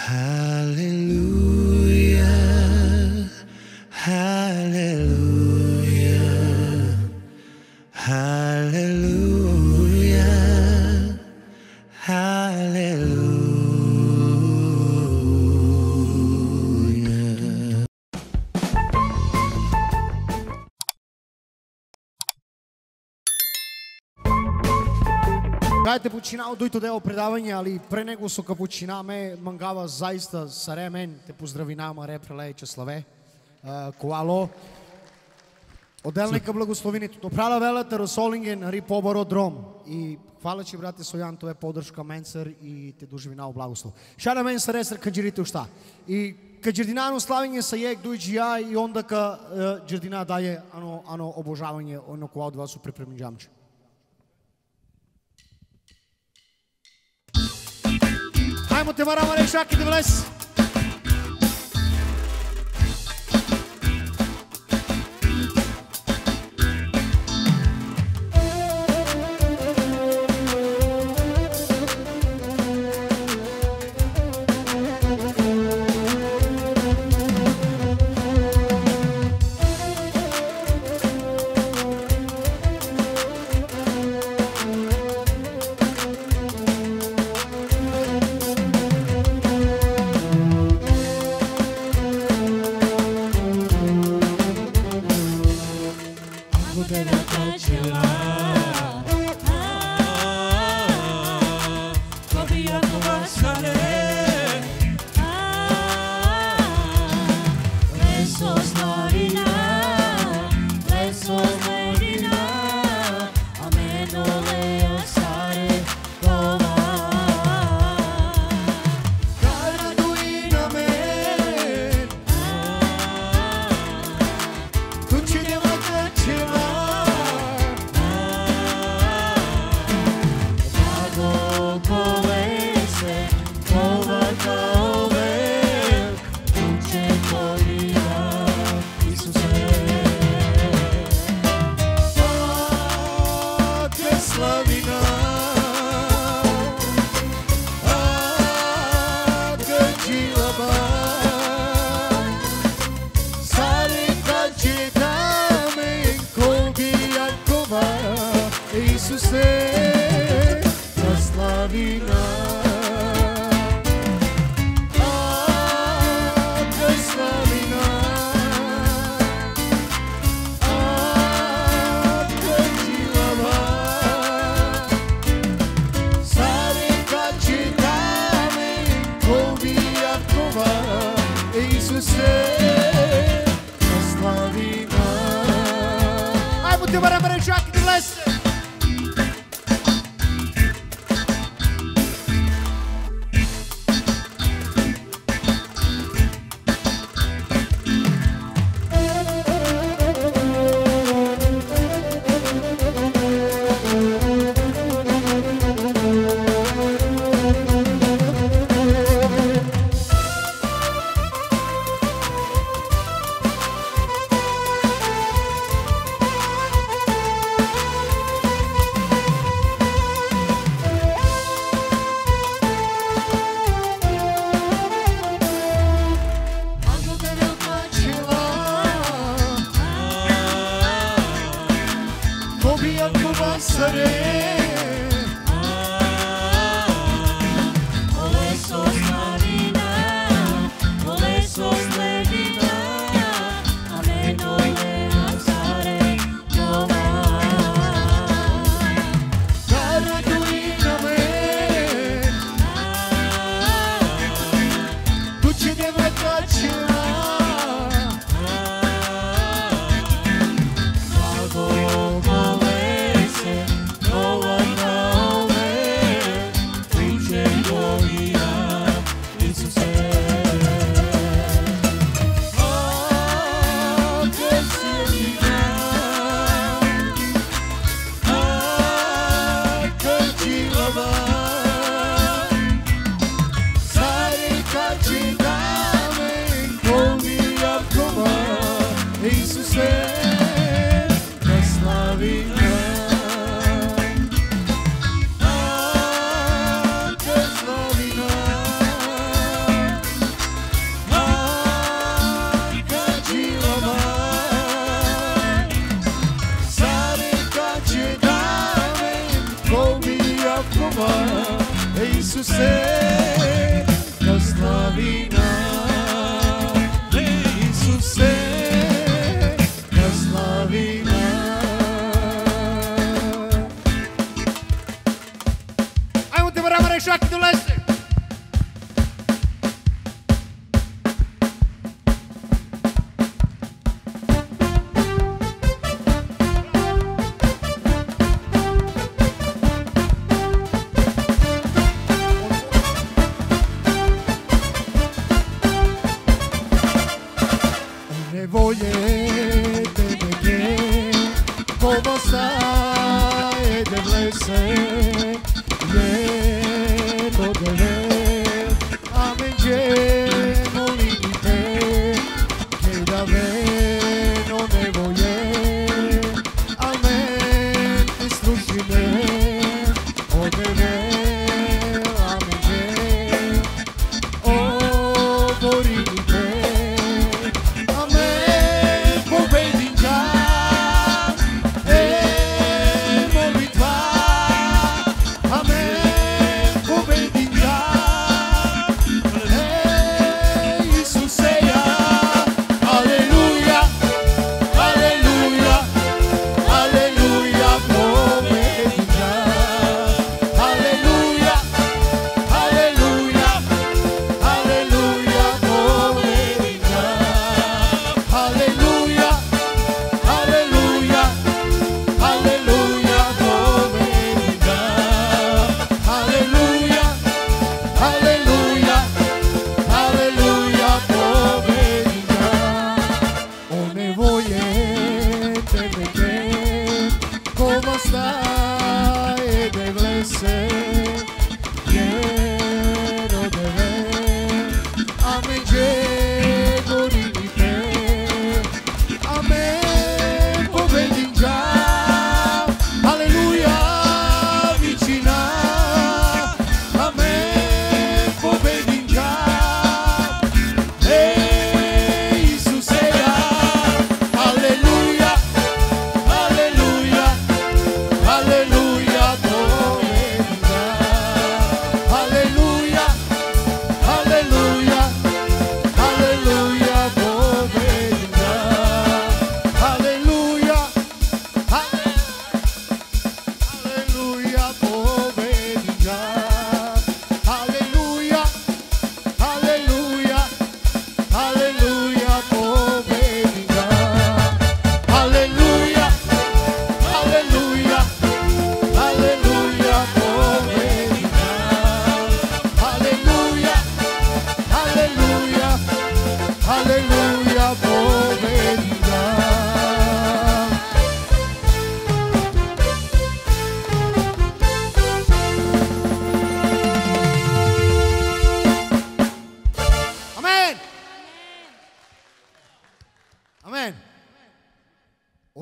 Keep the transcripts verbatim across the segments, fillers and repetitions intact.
Hallelujah, hallelujah, hallelujah, hallelujah. Gledajte, počinal dojto deo predavanja, ali pre nego so ga počiname, mangava zaista sa remen, te pozdravinama, repreleće slave, koalo. Отделника благословението. Добрала велата Росолинген, ри побородrom. И хвала че, брате Соян, това е поддръжка менсър и те доживинал благослов. Шара менсър есър къджирите ушта. И къджирдинано славење са ек дойджи ја и онда ка джирдина дае ано, ано обожавање, оно која од вас су припремиджамче. Hajmo te moramo reći, Aki, da vles.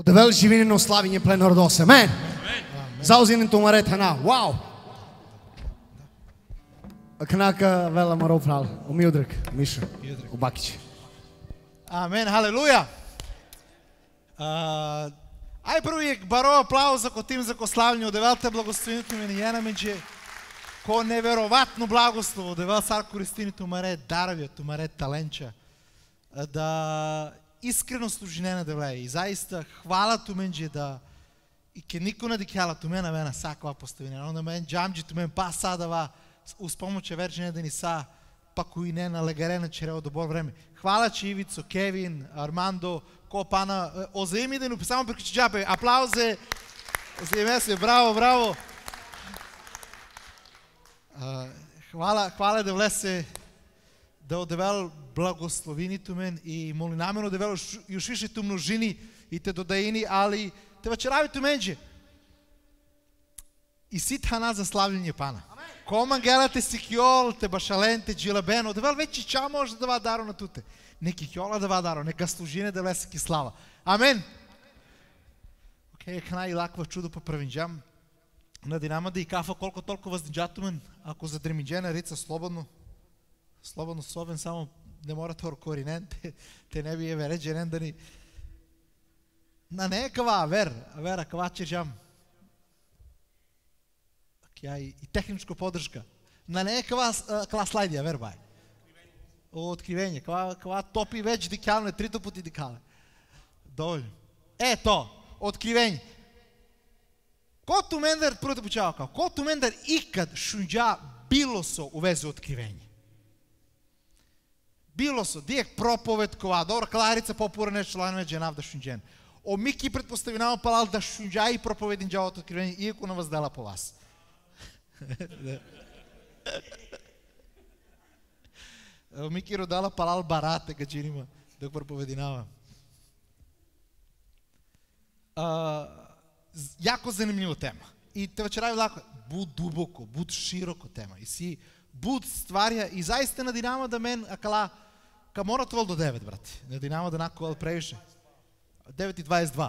Одевел живинено славиње пленор досе. Амен. Заузинен тумарет хана. Вау. Кнака вела маро прал. Умиудрек, Миша. Убакич. Амен, халелуја. Ај првијек баро аплауза ко тим за ко славње одевелте благословението ми на меѓе ко невероватно благослово одевел сар користини тумаре дарвија, тумаре таленча. Да искрено служи не на девле и заиста хвала ту менџе да и ке нико не дикјала ту мена мена саква поставине. Онда мен джамџи ту мен па садава uz pomoć verđene da ni sa pa koji ne na legarena čereo dobro vreme. Hvala će Ivico, Kevin, Armando, ko pana, ozajmi da ne samo preko džabe, aplauze, ozajme se, bravo, bravo. Hvala, hvala da влесе да одевел благословини ту мен и моли намено да вело još više tu množini i te dodaini, ali te večeravi tu menđe. И сит хана за славлjenje пана. Кома гелате си кјол, те башаленте, джилабено, девел веќе ча може да ва даро на туте. Неки кјола да ва даро, нека служине да влесе ки слава. Амен. Окей, хана и лаква чудо по првинџам. На динамада и кафа колко толку въздинџатумен, ако за дреминџена рица слободно, слободно совен, само не мора тор коринен, те, те не би е вереđenen да ни... На не е кава, вер, вера, кава чержам. И техничко подршка. На не е кава, кава слайдија, вербај. Откривење, кава, кава топи веќе дикалне, трито пути дикалне. Доволно. Е, то, откривење. Ко ту мендер, прво да почава као, ко ту мендер икад шунџа било со у везе откривење? Било со, дијек проповед кова, добра, Кларица попура нешто ланове дженав да шунџен. О Мики предпоставинава палал да шунџа и проповедин джава от откривење, иако на въздела по вас. Мики родала палал барате гаджинима да проповединава. Јако занимљива тема. И те вечерави лако, буд дубоко, буд широко тема. И си буд стварја и заиста на Динамо да мен акала ка мора това до девет, брати. На Динамо да накувал превише. девет и дваесет и два.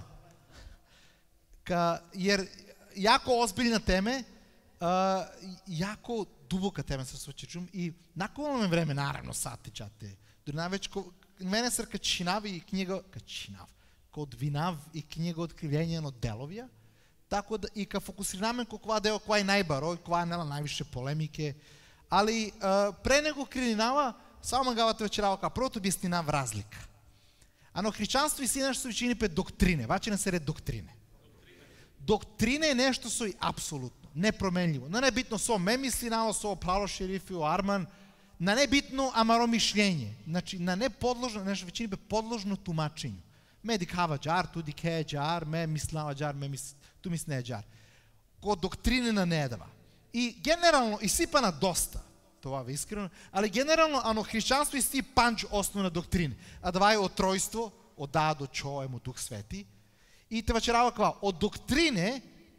Ка јер јако озбилна теме, Uh, jako duboka tema se случичум и наколно време наравно сати чате. Дори навеќе мене се качинав и книга качинав. Код винав и книга откривление на деловија, тако да и ка фокусираме кога дел кој најбарој, која нела највише полемике, али uh, пре него кринава само гавата вечерава ка прото објаснинав разлика. Ано христијанство и си нешто учини пе доктрине, ваче не се ред доктрине. Доктрине е нешто со апсолутно непроменливо. На небитно со ме мисли на со Пало Шерифио Арман, на небитно амаро мишлење. Значи на не подложно, нешто веќини бе подложно тумачењу. Ме дикава џар, ту дике џар, ме мислава џар, ме мис, ту мисне џар. Ко доктрине на недава. И генерално и сипана доста, това ве искрено, али генерално ано христијанство и си панч основна доктрине. А това е од тројство, од да до чо емо Дух Свети. И те вечерава ква, од доктрине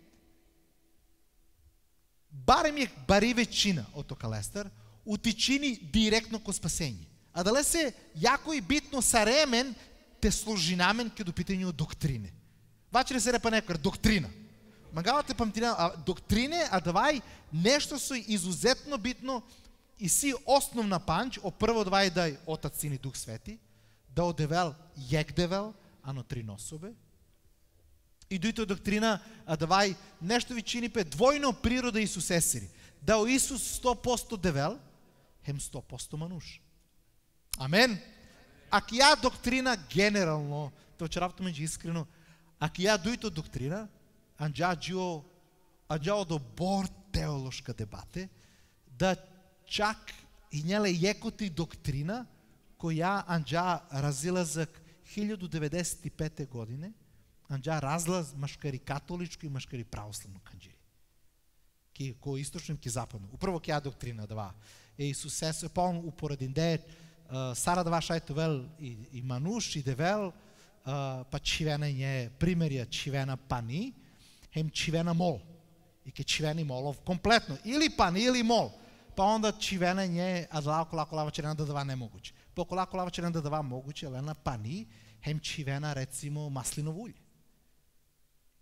барем е бари вечина од Окалестер, утичини директно ко спасење. А дале се јако и битно саремен те служи намен ке до питање од доктрине. Ваче не се репа некој доктрина. Магавате памтина, а доктрине, а давај нешто со изузетно битно и си основна панч, о прво давај дај Отац, Син и Дух Свети, да одевел јекдевел, ано три носове, и дојто доктрина, а давај нешто ви чини пе двојно природа Исус есери. Да о Исус сто проценти девел, хем сто проценти мануш. Амен. Ако ја доктрина генерално, то вчеравто меѓу искрено, ако ја дојто доктрина, анџа џио, анџа до бор теолошка дебате, да чак и неле јекоти доктрина, која анџа разилазак hiljadu devedeset i pete godine, анџа разлаз машкари католичко и машкари православно канџири. Ки кој источно ки западно. Управо ки ја доктрина дава. Е Исус се пон упоредин де сара дава шајтовел и, и мануш и девел па чивена не примерија чивена пани, хем чивена мол. И ке чивени молов комплетно. Или пани или мол. Па онда чивена не а лако лако лава черена да дава немогуче. По лако лава черена да дава могуче, лена пани, хем чивена рецимо маслиново улје.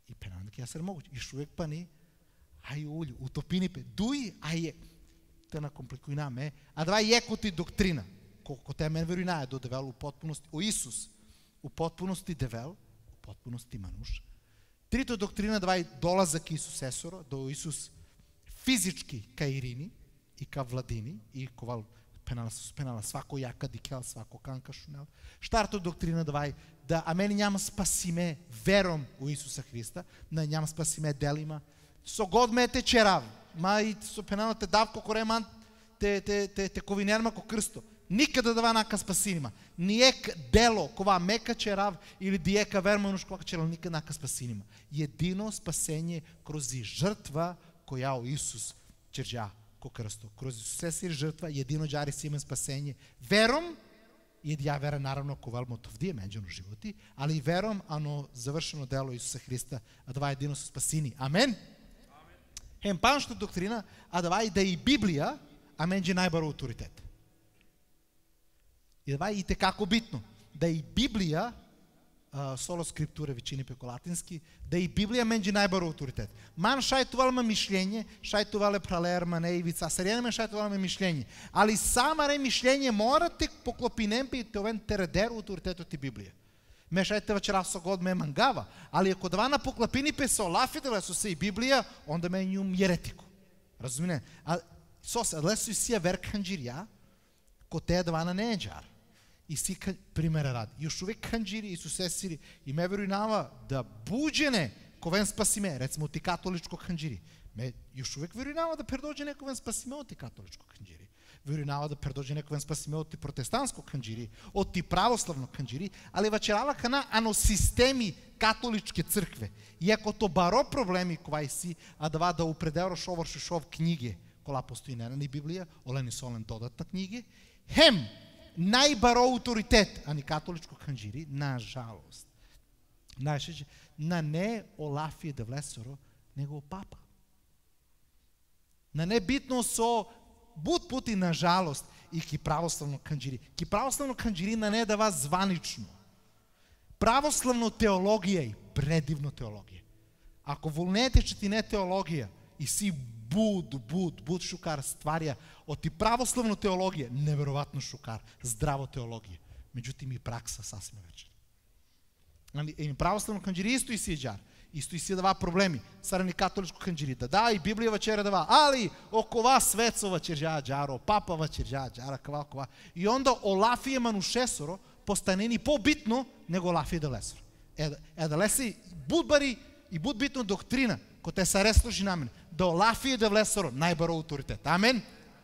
И пенал ке јасер могуќе. И шувек па ни, ај улју, утопини пе, дуј, ај е, те на компликујнаме, а два јекоти доктрина, колко те мен верујна е до девел у потпуности, о Исус, у потпуности девел, у потпуности мануш. Трито доктрина два долазак Исус Есоро, до Исус физички ка Ирини и ка Владини, и ковал пенала се спенала свако јака дикел, свако канка шунел. Штарто доктрина два да а мене няма спасиме вером у Исуса Христа, да няма спасиме делима. Со год ме те черав, ма и со пенала те давко кореман, те, те, те, те ковинерма ко крсто. Никада да нака спасинима. Ниек дело, кова мека черав или диека вермануш кога черав, никада нака спасинима. Едино спасение крози жртва која о Исус черджа ко крсто. Крози се си жртва, едино джари си име спасение. Вером, и ја вера наравно ковал мотовдие меѓано животи, али вером, ано завршено дело Исуса Христа, а два едино се спасини. Амен? Хем паншта доктрина, а два и да и Библија, а менџи најбар авторитет. И това е и текако битно. Да и Библија, uh, соло скриптура вичини пеко латински, да и Библија менџи најбар авторитет. Ман шајтувалме мишлење, шајтувале пралерма, не ивица, саријанеме шајтувалме мишлење. Али сама ре мишлење мора те поклопинемпе и товен тередер авторитетот и Библија. Ме шајте вечера со год ме мангава, али ако два на поклопини пе со лафиделе со се и Библија, онда ме њум еретико. Разумине? А сос, лесо и сија верканџирија, ко те два на не е джар. И си примера ради. Још увек канџири и сусесири и ме верујнава да буџене ковен спасиме, рецимо ти католичко канџири. Ме још увек верујнава да пердоđe нековен спасиме од ти католичко канџири. Верујнава да пердоđe нековен спасиме од ти протестантско канџири, од ти православно канџири, али вачерава кана ано системи католичке цркве. И ако то баро проблеми ковај си, а да да упредело шоварши шов книги, кола постои не на Библија, олени солен додатна книги, хем најбаро авторитет, ани католичко канџири, на жалост. Знаеш, на не Олафија де Влесоро, него папа. На не битно со буд пути на жалост и ки православно канџири. Ки православно канџири на не дава званично. Православно теологија и предивно теологија. Ако волнете че ти не теологија и си буд, буд, буд шукар стварија од ти православно теологија, неверојатно шукар, здраво теологија. Меđutim и пракса сасме вече. И православно канџири исто и си джар. Исто и си дава проблеми. Сарани католичко канџири да да и Библија вечера дава, али окова светцова черджа джаро, папава черджа джара, кава кова. И онда Олафија манушесоро постанени побитно него Олафија де Лесоро. Е, е да леси будбари и будбитно доктрина, ко те са реслужи на мене, да Олафија де Влесоро најбаро авторитет. Амен?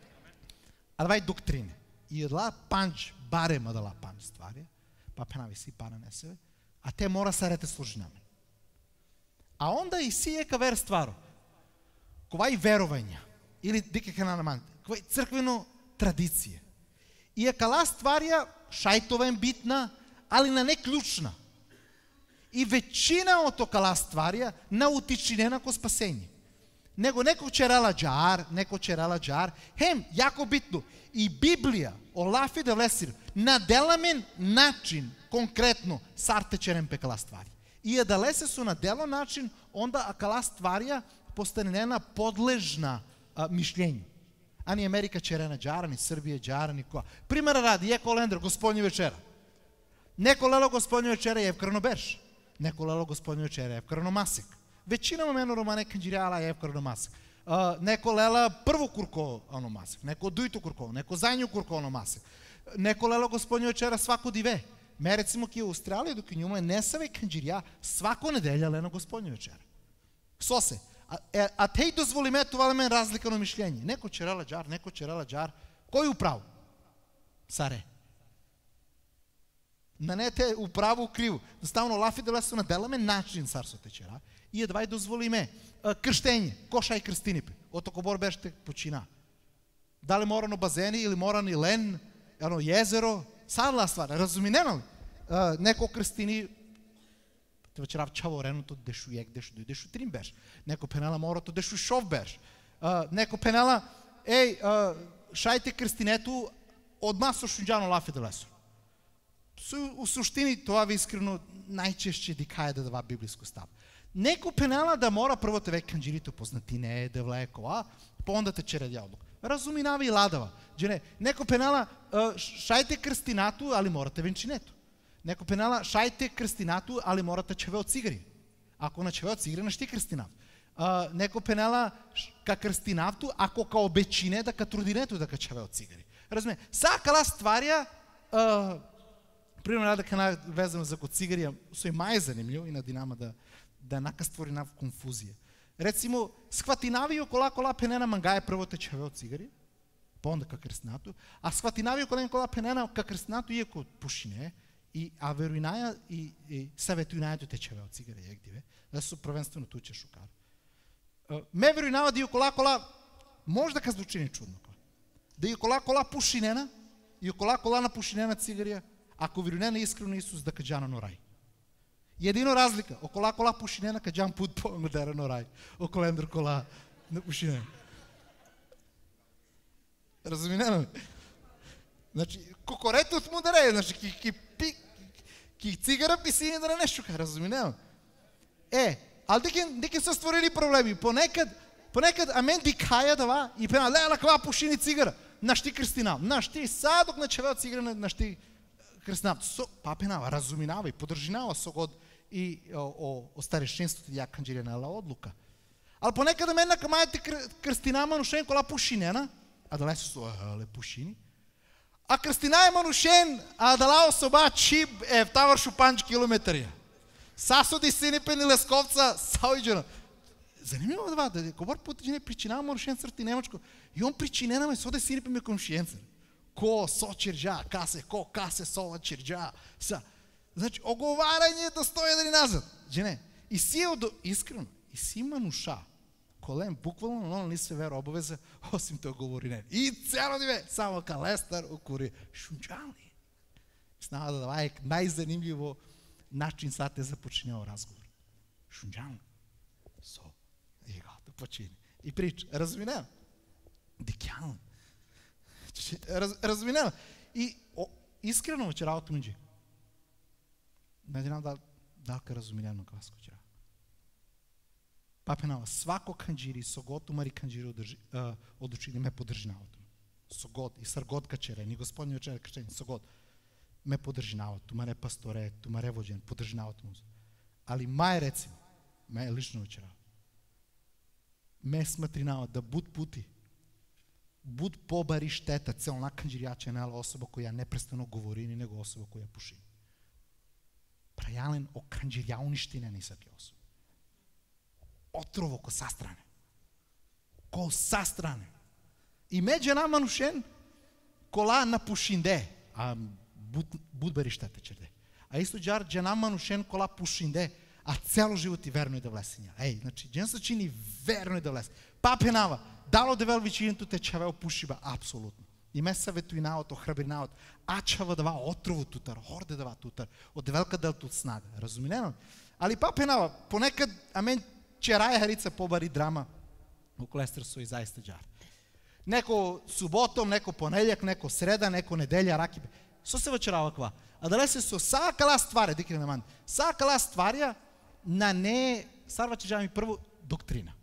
А давај доктрине. И едла панч, барема дала панч ствари, па пенави си пара не себе, а те мора са рете служи на мене. А онда и си ека вер стваро. Ковај верувања, или дике ка на ман, ковај црквено традиција. И ека ла стварија шајтовен битна, али на не клучна. И вечина од окала стварија на утичинена ко спасење. Него некој черала джар, некој черала джар, хем, јако битно, и Библија, Олафија де Влесоро, на деламен начин, конкретно, сарте черен пекала ствари. И е да лесе со на дело начин, онда акала стварија постанена подлежна а, мишлење. Ани Америка черена джара, ни Србија джара, ни која. Примера ради, еко лендер, господњи вечера. Неко лело господњи вечера е вкрано берш. Неко лело господњи вечера е вкрано масек. Вечина момено романе канџиријала е вкрано масек. Uh, неко лела прво курко оно масек, неко дујто курко, неко зајњу курко оно масек. Неко лело господњи вечера свако диве. Ме рецимо ки у Австралија доки њума не саве канџирија свако неделја лено господњи вечера. Сосе. А, е, а теј дозволи ме това мен разликано мишлење. Неко черела джар, неко черела джар. Кој управо? Саре. На не те управо криво. Доставно Олафија де Влесоро на деламе начин царсо течера. И едва и дозволи ме. Крштење, коша и крстинипе. Ото кобор беште почина. Дали мора на базени или мора ни лен, едно језеро, садла ствар, разуминено ли? Неко крстини, те вечера чавореното дешу јек, дешу дуј, дешу трим беш. Неко пенела морато дешу шов беш. Неко пенела, еј, шајте крстинето одма со шунџано Олафија де Влесоро. У суштини тоа ви искрено најчешće дикаје да дава библиско став. Неко пенала да мора прво те век канџирито познати не да влее кола, па онда те чередя одлук. Разуминава и ладава. Джене, неко пенала шајте крстинату, али морате венчинето. Неко пенала шајте крстинату, али морате чеве од цигари. Ако на чеве од цигари, на шти крстинав. Uh, неко пенала ка крстинавту, ако ка обечине да ка трудинето да ка чеве од цигари. Разуме, са кала стварја, uh, примерно да ка везам за ко цигарија, со е мај занимљиво и на Динама да да нака створи нав конфузија. Рецимо, схватинавио кола кола пенена мангаје прво те чеве од цигари, па онда ка крстинату, а схватинавио кола кола пенена ка крстинату иако пушине, и а веруинаја и, и саветуинајето те чеве од цигари, јак диве, да се првенствено туче шукар. Ме веруинава да и кола кола може да ка звучи нечудно. Да и кола кола пушинена и кола кола на пушинена цигарија, ако веруинена искрено Исус да каѓа на рај. Едино разлика, окола кола пушинена каѓам пут по модерно рај, околендер кола на пушинена. Разуминено? Значи, кокоретот му даре, значи ки ки пи ки цигара писини да нешто ка, разуминено? Е, ali деке деке се створили проблеми. Понекад понекад амен дикаја дава и пена лела ква пушини цигара. Нашти крстина. Нашти садок на чеве цигара на нашти крстина. Со папена разуминава и подржинава со год и о, о, о старешинството ја канџире на одлука. Ал понекад амен на камајте крстина манушен кола пушинена, а да лесе со ле пушини. А крстина е манушен, а дала особа чип е тавар шупанч километри. Сасоди синипени Лесковца, саојđено. Занимljivo това, да говор потичене причинава манушен црти немачко. И он причиненаме соде синипеме комшиенцер. Ко со черджа, касе, ко касе сола черджа. Са. Значи, оговарање да стои дали назад. Жене, и си е од искрено, и си мануша. Колем, буквално, но не се вера обавеза, осим тој говори не. И цяло диве, само калестар, окури, шунчални. Знава да това е најзанимљиво начин сад е започнео разговор. Шунджан. Со. И го, да почини. И прича. Разуминено? Дикјан. Раз, разуминено? И о, искрено вечераото миđи. Не знам дали далка разуминено кваско вчера. Папенава, свако канџири, со год умари канџири од учини ме подржинавото. Со год и саргод качере, ни господни вечера крчени, со год. Ме подржинават, тумаре пасторе, тумаре воđен, подржинават му. Али мај рецимо, ме лично вчера, ме сматринават да буд пути, буд побари штета, целна канџиријаче нела особа која непрестано говори, ни него особа која пуши. Прајален о канџирија уништине ни саке особа. Отрово ко састране. Ко састране. И меѓа на манушен, кола на пушинде, а Буд, буд бари штета черде. А исто джар джена манушен кола пушинде, а цело живот и верно е да влесења. Еј, значи, джен се чини верно е да влесе. Папенава, дало девел вичињето те чавел пушиба, апсолутно. И ме саветуинаото, храбринаото, а чава дава отрово тутар, хорде дава тутар, од девелка дел тут снага. Разуминено? Али папенава, понекад, амен, чераја харица побари драма, около естресо и заиста джар. Неко суботом, неко понедјак, неко среда, неко неделја, ракибе. Со се вечерава ква. А дали се со сакала стварја, дикре на ман, сакала стварја на не, сарва че ми прво, доктрина.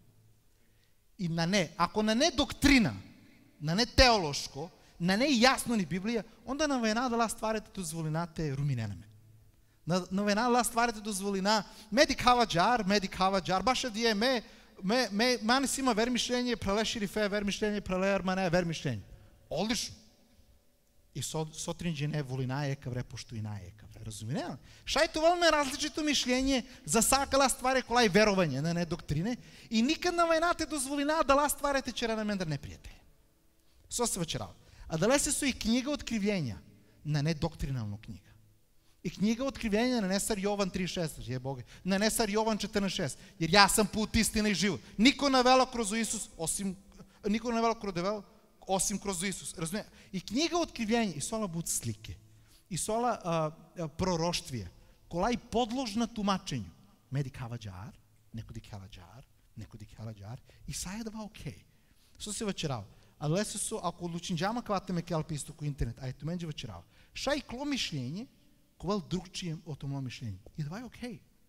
И на не, ако на не доктрина, на не теолошко, на не јасно ни Библија, онда на вена дала стварите дозволинате руминенаме. На, на вена дала стварите дозволина медик хава джар, медик хава джар, баша дие ме, ме, ме, мани си има вер мишлење, преле шерифе, вер мишлење, преле армане, вер мишлење. Одлично. И со, сотрин жене волина е кавре, пошто и на е кавре. Разумине? Шајтуваме различито мишлење за сакала ствари кола и верување, на не доктрине, и никад на вајната дозволина дала стварите чера на мен да не пријатели. Со се вечерава. А дали се со и книга откривјења на не доктринална книга. И книга откривјења на не сар Јован три шест, je Боге, на не сар Јован четрнаест шест, jer јас сам пут, истина и живот. Никој навела кроз Исус, осим никој навела кроз девел, осим кроз Исус. Разуме? И книга откривјења, и сола буд слике, и сола а, а, пророштвие, кола и подложна тумачењу. Медик хава джар, некој дик хава джар, некој дик хава джар, и саја дава окей. Со се вечерава. А дали се со, ако лучинџама кватеме келпи исто ко интернет, а ето менџе вечерава. Шај кло мишлење, ковал другчијем од тоа мишлење. И дава е окей.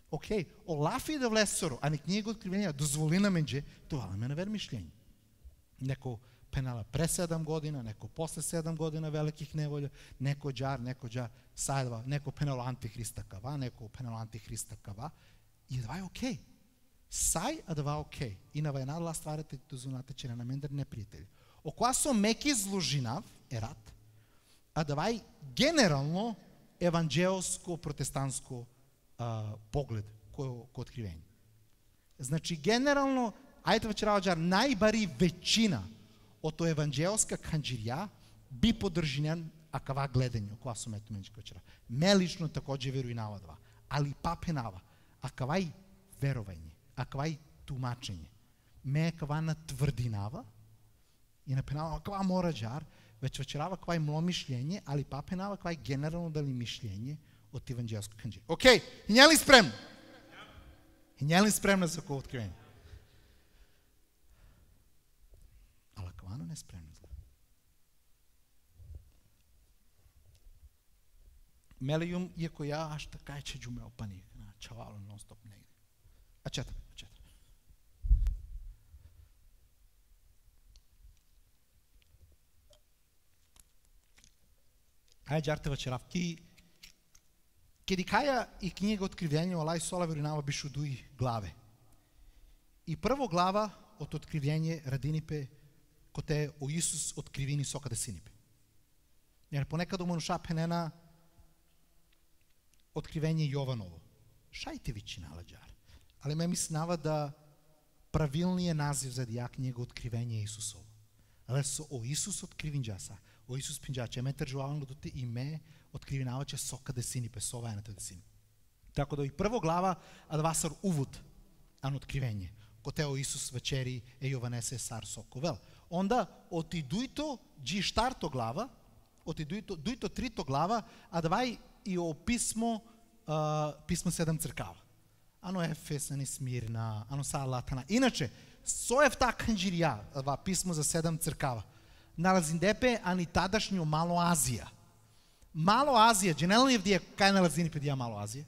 Окей, Олафи да влесоро, а не книга откривения, дозволи на менđe, това не ме навер мишлjenje. Neko penala pre sedam godina, neko posle sedam godina velikih nevolja, neko džar, neko džar, sajdva, neko penalo antihrista kava, neko penalo antihrista kava. И това е окей. Сай, а това е окей. И на война ла стварите до зоната, че на мен не приятели. Окоа со меки зложинав, ерат, а това е генерално евангелско-протестантско поглед, кој откривение. Значи, генерално, ајте вечерава джар, најбари вечина от евангелска канджирија би подржинен акава гледање, која сум ето менче вечера. Ме лично такоđe веруинава два, али папенава, акавај верување, акавај тумачење. Ме акава тврдинава и напенава акава мора джар, веќе вечерава акавај мло мишлjenje, али папенава акавај генерално дали мишлjenje от евангелско канджирија. Окей, и не ли спремно? И не ли спремна за кој откривение? Ала кавано не спремна. Мелиум, иако ја аш така е че джуме опани, чавало нон-стоп негде. А четам, а четам. Ај джарте вечеравки, Кедикаја и книга Откривјање Олај Сола веринава бишу дуи главе. И прво глава от Откривјање радинипе коте о Исус откривини сокаде синипе. Jer ponekad umanuša penena Откривение Јованово. Шајте вичина ладжар. Ali ме мислава да правилният назив за тия книга Откривение Исусово. Але со о Исус откривин джаса. О Исус пинджа, че ме тържувавам го и ме откривинава, че сока десини, песова ената десини. Така да и прво глава, а два сар увод, ан откривение. Коте о Исус вечери е Јованесе сар соковел. Онда, оти дуито джи штарто глава, оти дуито, дуито трито глава, а давај и о писмо, а, писмо седам цркава. Ано Ефес, ани Смирна, ано Салатана. Иначе, со ефта канџирија, това писмо за седам цркава, налазин депе ани тадашњу Мало Азија. Мало Азија, дженелни е вдија, кај налазини педија Мало Азија?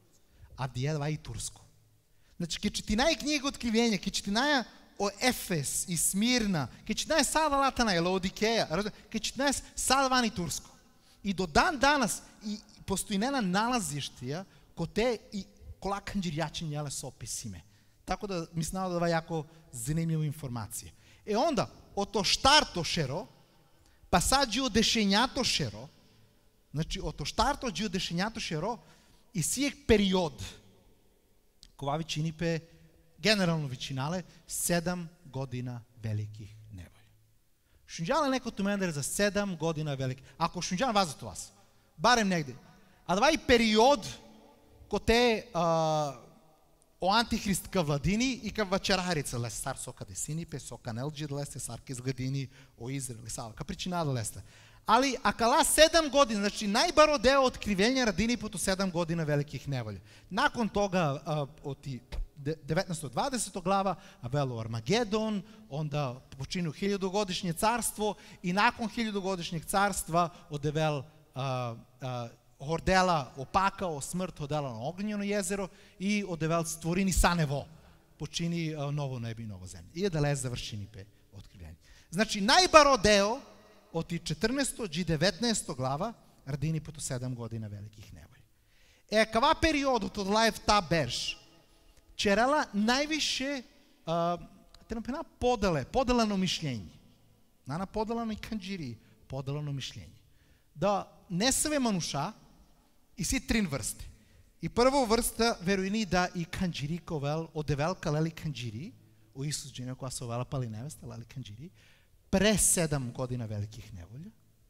А вдија два и турско. Значи, ке четинај книга Откривјење, ке четинај о Ефес и Смирна, ке четинај Салатана и Лаодикеја, ке четинај Салвани турско. И до дан данас, и постојнена налазиштија, коте и кола канџирјачи нјеле со описиме. Тако да мислам да ова јако занимљива информација. Е онда, ото штарто шеро, па сад джио дешењато шеро, значи ото штарто джио дешењато шеро, и сијек период, кова вичинипе, генерално вичинале, седам година великих невоља. Шунџале неко тумендер за седам година велики. Ако шунџан вас за това, барем негде. А два и период, коте а, о антихрист ка владини и ка вачерарица лес сар сока десини, пе сока нелджи да лесте сар ка изградини о Израел, сава, ка причина да лесте. Али акала седам година, значи најбаро део откривење радини пото седам година великих невоља. Након тога а, оти деветнаесто двадесето глава, вело Армагедон, онда почину хилјадогодишње царство и након хилјадогодишњег царства одевел а, а, Хордела опака, о смрт одела на огнено језеро и одевел створини санево, почини а, ново небе и ново земја. И е да лез завршини пе откривење. Значи, најбаро део од четрнаесто джи деветнаесто глава, радини пото седам година великих невоља. Е, кава периодот од лаев та берж, черела највише, а, те напена поделе, поделено мишлjenje. Нана поделено и канџири, поделено мишлjenje. Да не све мануша, и си трин врсти. И прво врста веруини да и канџири ковел, одевел калели канџири, о Исус джене која се овела пали невеста, лали канџири, пре седам година великих невоља.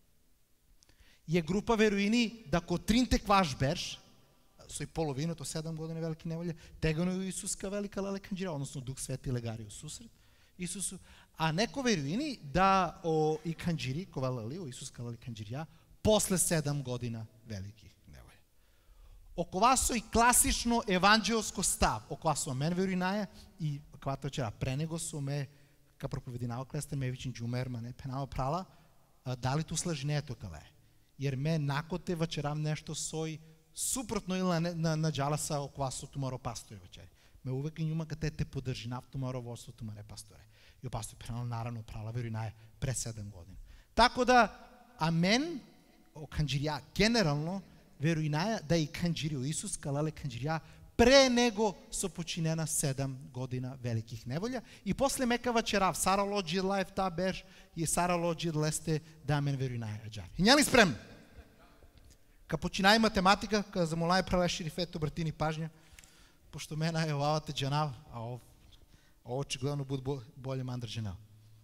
Е група веруини да ко тринте кваш берж, со и половиното седам година велики невоља, тегано и Исус ка велика лали канџири, односно Дух Свети легари усусред Исусу, а неко веруини да о и канџири ковелали, о Исус ка лали канџирија, после седам година велики невоља. Окова со и класично евангелско став, окова со мен веруинаја и квато вчера пре него со ме ка проповединава клесте ме вичин джумер мане пенава прала, дали ту слажинето кале. Јер ме накоте вчерам нешто сој супротно или на, на, на джаласа окласо тумаро пасторе вечери. Ме увек и нюма кате те подържина в тумаро водство тумаре пасторе. И пастор пренал наравно прала веруинае пред седем години. Тако да, амен, о канджирија, генерално, веруинае да и канджирио Исус, калале канджирија, пре него со починена седем година великих неволја. И после мека вечерав, Сара лоджи лайф та беш, и Сара лоджи лесте да амен веруинае аджар. И няма ли спрем? Ка починај математика, ка замолај пралеши рифето братини пажња, пошто мена е овавате джанав, а ов, ovo очигледно буд болje мандр джанав.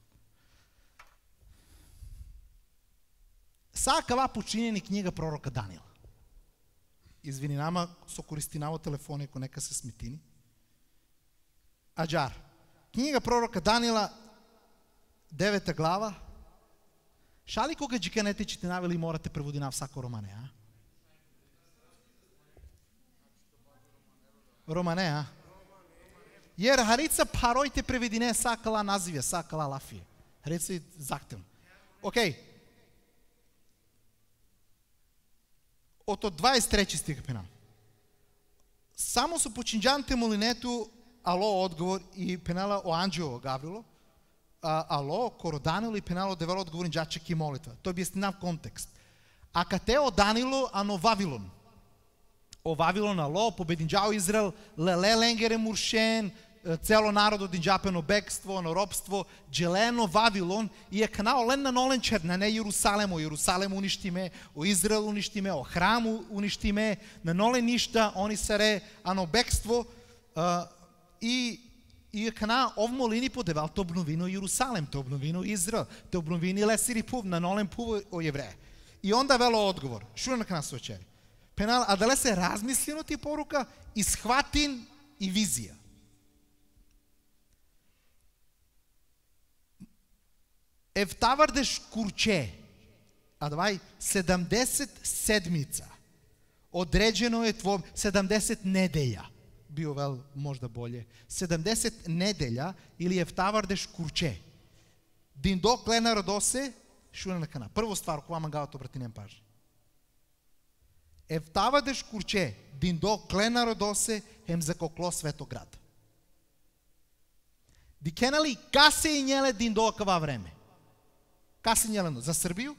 Са кава починени книга пророка Даниил. Извини нама, со користинаво телефони, ако нека се сметини. Аджар. Книга пророка Даниила, девета глава. Шали кога джиканете читинавели и морате преводи на всако романе, а? Романе, а? Jer Harica parojte prevedine sakala nazivje, sakala lafije. Harica je zahtevno. Окей. Ото дваесет и трети стих пена. Само со починджаните молинето, ало одговор и пенала о Анđeo Гаврило, а, ало, коро Данило и пенало девело одговорин джачек и молитва. Тој би стинав контекст. А кате о Данило, ано Вавилон. О Вавилон, ало, побединджао Израел, леле ленгере муршен, цело народо динджапено бегство, на робство, джелено Вавилон и е канал лен на нолен черна, не Јерусалем, о Јерусалем уништиме, о Израел уништиме, о храм уништиме, на нолен ништа, они саре, ано бегство а, и и е канал ов молини подевал, то обновино Јерусалем, то обновино Израел, то обновини лесири пув, на нолен пув о Јевреја. И онда вело одговор, шо на канал сочери? Пенал, а дале се размислено ти порука и схватин и визија. Евтавардеш курче, а давай седамдесет седмица, одреđено е твој, седамдесет неделја, био вел можда болje, седамдесет неделја или евтавардеш курче. Дин до клена родосе, шуна на кана. Прво ствар, кога мангават обратинен пажа. Евтавардеш курче, дин до клена родосе, хем за кокло Светоград. Дикенали касе и njele дин до кава време. Касе njele за Србију,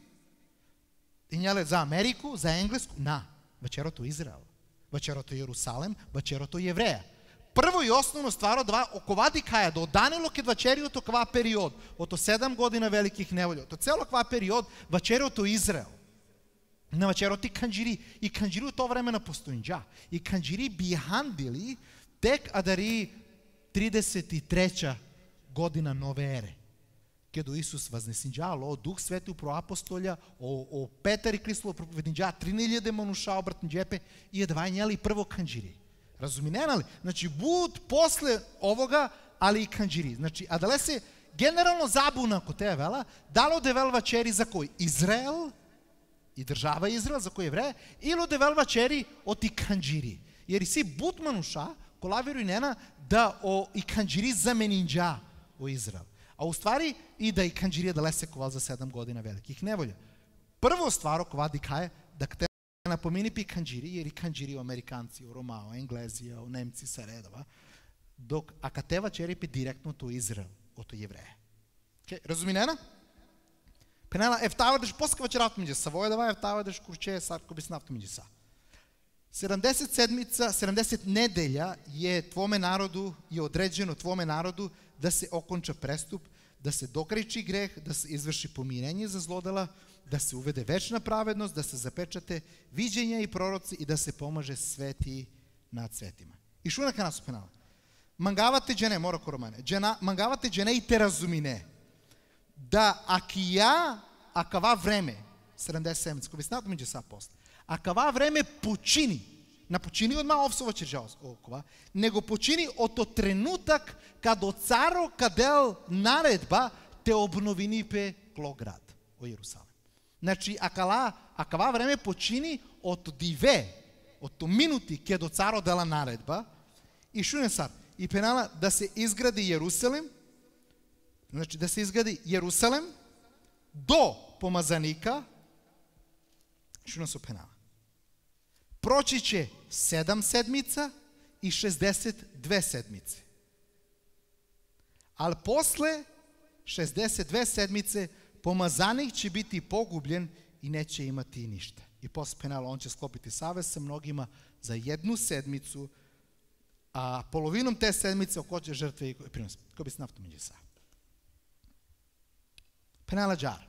и njele за Америку, за Енглеску, на, вечерото Израел, вечерото Јерусалем, вечерото Јевреја. Прво и основно стваро два оковади каја до Данило кед вечериото ква период, ото седам година великих неволја, ото цело ква период вечериото Израел. На вечерото и канџири, и канџири у то време на постоинџа, и канџири бихандили тек адари тридесет и трета година нове ере. Кедо Исус вознесинџа, о Дух Свети про апостолја, о, о Петар и Христо проповединџа, три илјаде мануша обратнџепе и едва njeli прво канџири. Разуминена ли? Значи, буд после овога, али и канџири. Значи, а дале се генерално забуна ко те вела, дало девел вечери за кој? Израел и држава Израел, за кој евреја, или девел вечери от и канџири. Јер и си буд мануша, кола веруинена, да о и канџири заменинџа о Израел. А у ствари и да и канџирија да лесе ковал за седам година великих неволја. Прво стваро кова дикаје да кте напомини пи канџири, јер и канџири о американци, о Рома, о Енглези, о немци се редова, док а кате вечери пи директно то Израел, ото Јевреја. Okay, разуминена? Пенела ефтавадеш поска вечеравто миѓе са, војдава ефтавадеш курче сарко би снавто миѓе са. седамдесет седмица, седамдесет неделја е твоме народу, е одреđено твоме народу да се оконча преступ, да се докричи грех, да се изврши помирење за злодела, да се уведе вечна праведност, да се запечате видења и пророци и да се помаже свети над светима. И шо нека нас пенала? Мангавате джене, мора коромане, джена, мангавате джене и те разумине. Да акија, акава време, седамдесет седмица, кој би снато миѓе са пост, акава време почини, на почини од ма овсова чержао окова, него почини ото тренутак кадо царо кадел наредба те обновини пе клоград о Јерусалем. Значи, акала, акава време почини ото диве, ото минути кедо царо дела наредба, и шуне сар, и пенала да се изгради Јерусалем, значи да се изгради Јерусалем до помазаника, шуне со пенала. Proći će sedam sedmica i šezdeset dve sedmice. Ali posle šezdeset dve sedmice pomazanik će biti pogubljen i neće imati ništa. I posle penala on će sklopiti savez sa mnogima za jednu sedmicu, a polovinom te sedmice okoće žrtve i prinos. Ko bi s naftom iđe sa. Penala džar.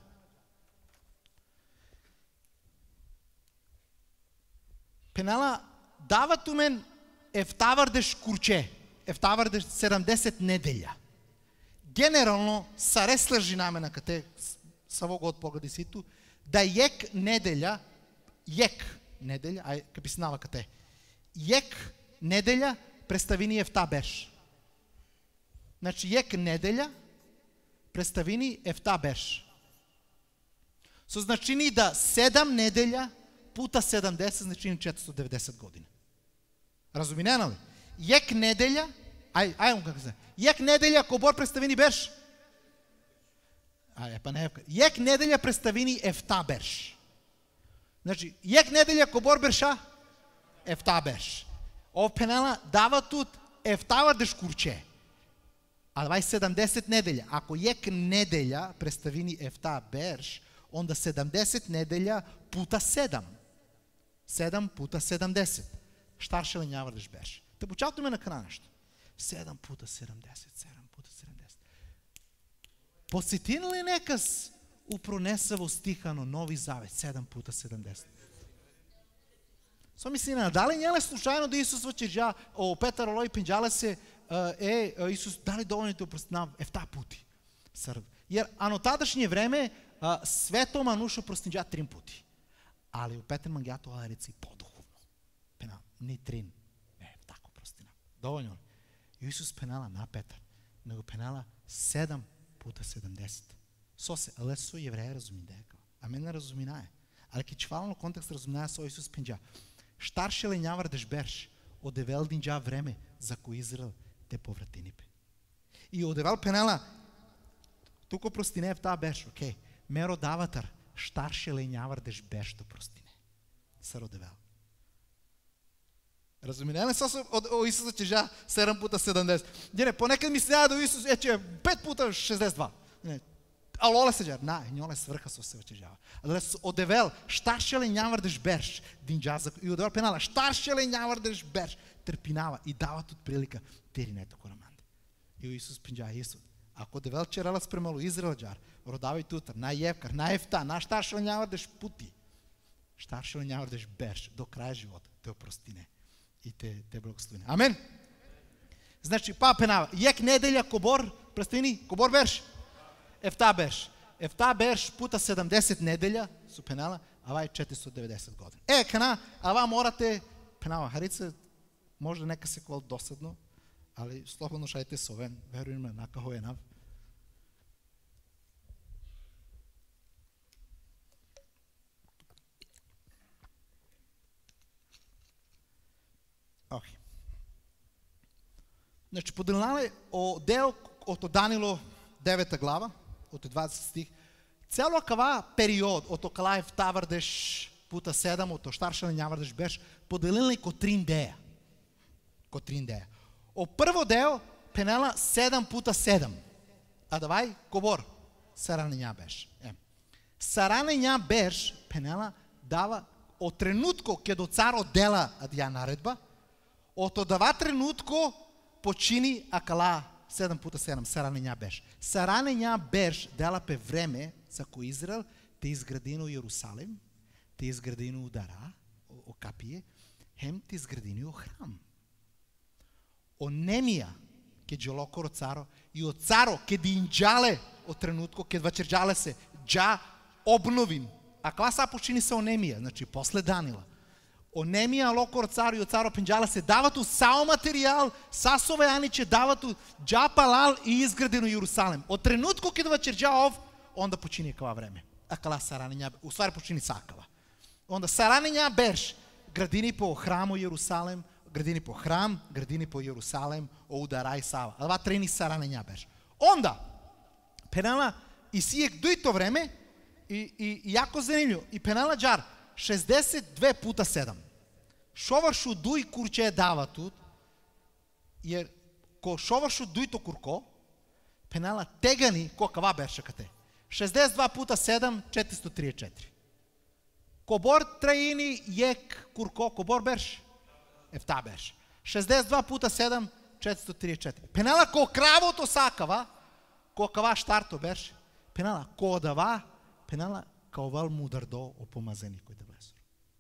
Penala davatumen eftavardeš kurče, eftavardeš sedamdeset nedelja. Generalno, sa resleži namena, kad te sa ovog od pogledi si tu, da jek nedelja, jek nedelja, aj, kad bi snala kad te, jek nedelja predstavini efta beš. Znači, jek nedelja predstavini efta beš. So značini da sedam nedelja puta sedamdeset značini četiristo devedeset godina. Razumijena li? Jek nedelja, aj, aj on kako se, jek nedelja kobor predstavini beš. Aj, pa ne, jek nedelja predstavini efta beš. Znači, jek nedelja kobor berša, efta beš. Ovo penala dava тут ефтавардеш курче. А давай sedamdeset nedelja. Ako jek nedelja predstavini efta berš, onda sedamdeset nedelja puta sedam. sedam puta sedamdeset. Šta ли нямаш берш? Те почалото ме накрая нещо. sedam puta sedamdeset, sedam puta sedamdeset. Посетили ли некас у пронесаво стихано Нови Завет, sedam puta sedamdeset? Со мислина, дали не е случайно да Исус въчежа, о Петър Олой пенджала се, е, Исус, дали доволно те опростинав, ефта пути. Jer ano tadašnje vreme a, sveto manušo prostinđa trim puti. Ali u Petar Mangiato ale reci poduhovno. Pena, ni trin. Ne, tako prostina. Dovoljno. I Isus penala na Petar, nego penala sedam puta sedamdeset. So se, ale so jevreje razumine. A mene razumina je. Ali ki čvalno kontekst razumina so Isus penđa. Štarše le njavar deš berš, odevel dinđa vreme za ko Izrael te povrati nipe. I odevel penala тук простине в тази беш, окей. Меро даватър, штарше ли нявардеш беш до простине. Сародевел. Разумине ли са о Исуса чежа седем пута седемдесет? Дине, понекад мисля до Исус е, че пет пута шестдесет и два. Ало оле се джар. На, ньоле свърха со се очежава. Але одевел, штарше ли нявардеш беш? Динджаза. И одевел пенала, штарше ли нявардеш беш? Търпинава и дава тут прилика. Тери не тако раманде. И Исус пинджа Исус. Ако девел черела спремало Израел джар, родавай тутър, на Евкар, на Ефта, на штарше ли нявардеш пути? Штарше ли нявардеш берш до края живота? Те опростине и те, те благословени. Амен! Значи, па пенава, ек неделя кобор, представини, кобор берш? Ефта берш. Ефта берш пута sedamdeset неделя, су пенала, ава е четиристотин и деветдесет години. Е, кана, ава морате, пенава, харица, може нека се кол досадно, ali slobodno šajte s ovem, verujem me, nakaho je nav. Ok. Znači, podelnale o deo od Danilo deveta glava, od dvadeset stih, celo kava period od okalajev tavardeš puta sedam, od štaršale njavardeš beš, podelili ko trin deja. Ko trin deja. O prvo deo penala sedam puta sedam. A давай, кобор, саране ня беш. Е. Саране ня беш penala dava o trenutko kedo car odela adja naredba, od odava trenutko počini akala sedam puta sedam, sarane ня beš. Sarane ня beš dela pe vreme za ko Izrael te izgradino Jerusalim, te izgradino udara, o kapije, hem te izgradino hram. O Немия, ке джолокоро царо, и от царо, ке динджале от тренутко, ке вачерджале се, джа обновим. А ква са почини се о Немия, значи после Данила. О Немия, локоро царо и от царо пенджале се, давато сао материал, сасове аниче, давато джа палал и изградено Иерусалим. От тренутко, ке вачерджа ов, онда почини кава време. А кала саране ня, у стvari почини сакава. Онда саране ня берш, градини по храмо Иерусалим, gradini po hram, gradini po Jerusalem, o udaraj Sava. A dva treni sarane nja beš. Onda, penala i sijek duj to vreme i, i, i jako zanimljivo. I penala džar šezdeset dve puta sedam. шоваршу дуй курче дава тут, jer ko šovašu dujto kurko, penala tegani ko kava beršakate. šezdeset dva puta sedam, četiristo trideset četiri. Ko bor trajini jek kurko, ko bor berš? Efta berš. šezdeset dva puta sedam, četiristo trideset četiri. Penala ko kravo to sakava, ko kava štarto berš? Penala ko dava, penala kao val mudar do opomazeni koji da vesur.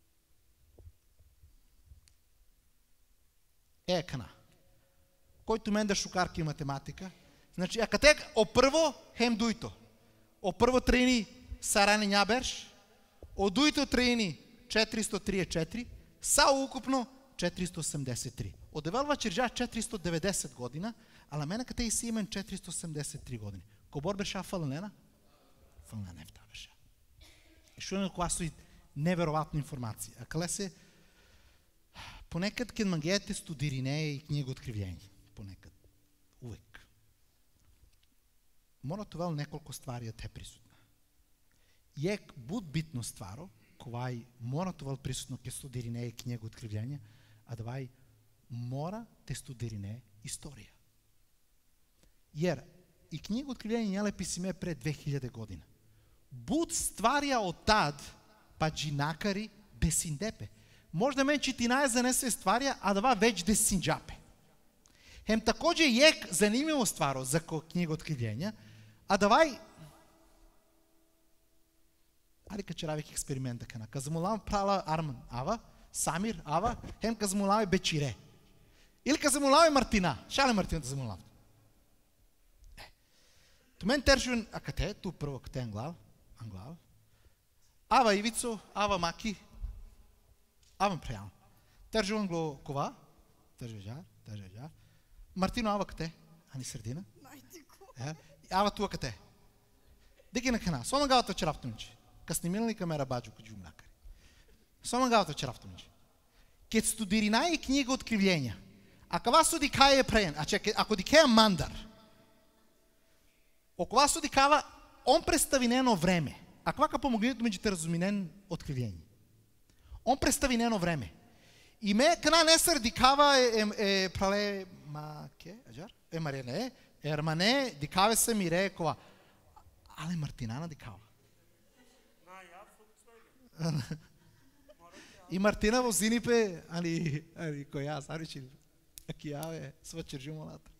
E, kana. Който мен да шукарки математика. Значи, а къде опърво хем дуйто. Опърво трени сарани няберш, о дуйто трени четиристо тридесет четири, са укупно четиристо осемдесет три. Одевелва черджа четиристо деветдесет година, ала мене къде и си имен четиристо осемдесет три години. Кобор берша фаланена? Фаланена ефта берша. И шуем која су и невероятна информация. А къде се понекад кен магиете студирине и книга откривлjenje. Ponekad, uvek. Mora to vel nekoliko stvari da te prisutna. Jek bud bitno stvaro, kovaj mora to vel prisutno ke studirine i knjegu otkrivljenja, a davaj mora te studirine istorija. Jer i knjigu otkrivljenja njele pisime pre dve hiljade godina. Bud stvarja od tad, pa džinakari desindepe. Možda men četrnaest zanese stvarja, a dava već desinđape. Hem takođe jek zanimljivo stvaro za knjigu otkrivljenja, a давай ali kad čeravih eksperimenta kana. Kazmulav prala Arman Ava, Samir Ava, hem kazmulav Bečire. Ili kazmulav Martina. Šale Martina kazmulav. E. Tu men teržun, a kate, tu prvo kate anglav, anglav. Ava Ivico, Ava Maki, Ava Prejal. Teržun anglo kova, teržun žar, teržun žar. Martino, ава къде? Ани средина? Е, ава туа къде? Диги на кана. Сома галата чераптунчи. Каснемилни камера баджу каджу млякари. Сома галата чераптунчи. Кет студирина и книга откривления. А кава суди кая е преен. А че, ако дикея мандар. Окова суди кава, он представи нено време. А ква ка помогнето меđu те разуменен откривление. Он представи нено време. И ме кана не сърдикава е, е, е прале маке, аджар? Е марине, ермане, дикаве се мире кова. Але Мартинана дикава. И Мартина во зинипе, али, али која, саричи, аки јаве, сва чержи молата.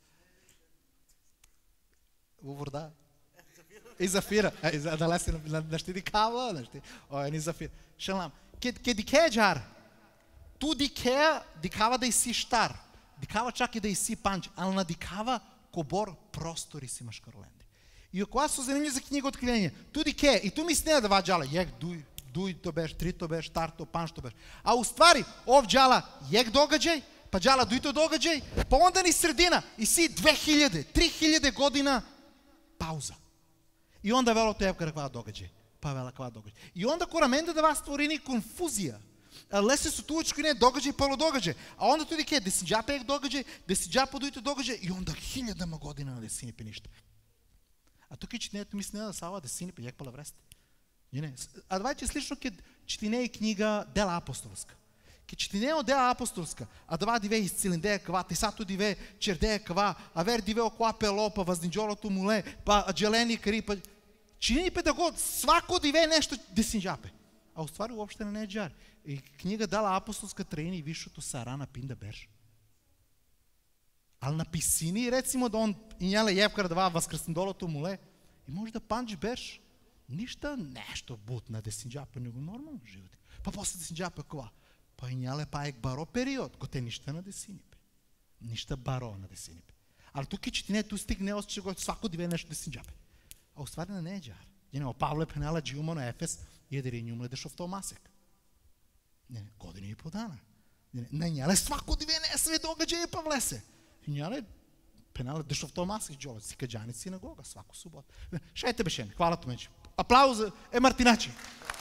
Во ворда. И Зафира. Да леси на шти дикава, на шти. О, ни Зафира. Шалам. Ке дикеја джар, tu dikeja dikava da i si štar, dikava čak i da i si panč, ali nadikava ko bor prostori si maškarolende. I ako vas su zanimljivi za knjigu otkrivljenja, tu dikeja, i tu misli ne da va džala, jek, duj, duj to beš, tri to beš, štar to, panč to beš. A u stvari, ov džala jek događaj, pa džala duj to događaj, pa onda ni sredina, i si dve hiljade, tri hiljade godina pauza. I onda velo to je kakva događaj, pa vela kakva događaj. I onda koramende da vas stvori ni konfuzija. Лесе со туачко не догаđaj, полудогаđaj. A onda tu ide desinđape ek događaj, desinđapa duito događaj i onda hiljadama godina na desinipe ništa. A тук четенето мисля не да сава desinipe, як пала вресте. А давайте слично ке четине и книга Дела апостолска. Ке четине от Дела апостолска, а дава диве изцилиндея кава, тесато диве чердея кава, а вер диве окоа пелопа, възнинджолото муле, па аджелени кари, па... Чини педагог, свако диве нещо desинđape. A u stvari uopšte ne džar. I knjiga Dela apostolska treni i višото Sarana Pinda berš. Ali na pisini recimo da on injale jevkar dva vaskrsndolото mule i možda panč berš ništa nešto but na desинđapa, nego normalno život. Pa posle desинđapa kova? Pa injale pa ek baro period, ko te ništa na desinipe. Ništa baro na desinipe. Ali тук че ти не tu stigne osjećaj go svako dive nešto desинđape. A u stvari ne džar. Jeneo Pavle penala džiumo na Efes jer je njumle dešao v to masek. Ne, godine i po dana. Ne, njale svako dive ne sve događaje pa vlese. I njale penale dešao v to masek džole. Si kađani sinagoga svaku subotu. Šajte bešene, hvala to među. Aplauz, e Martinači.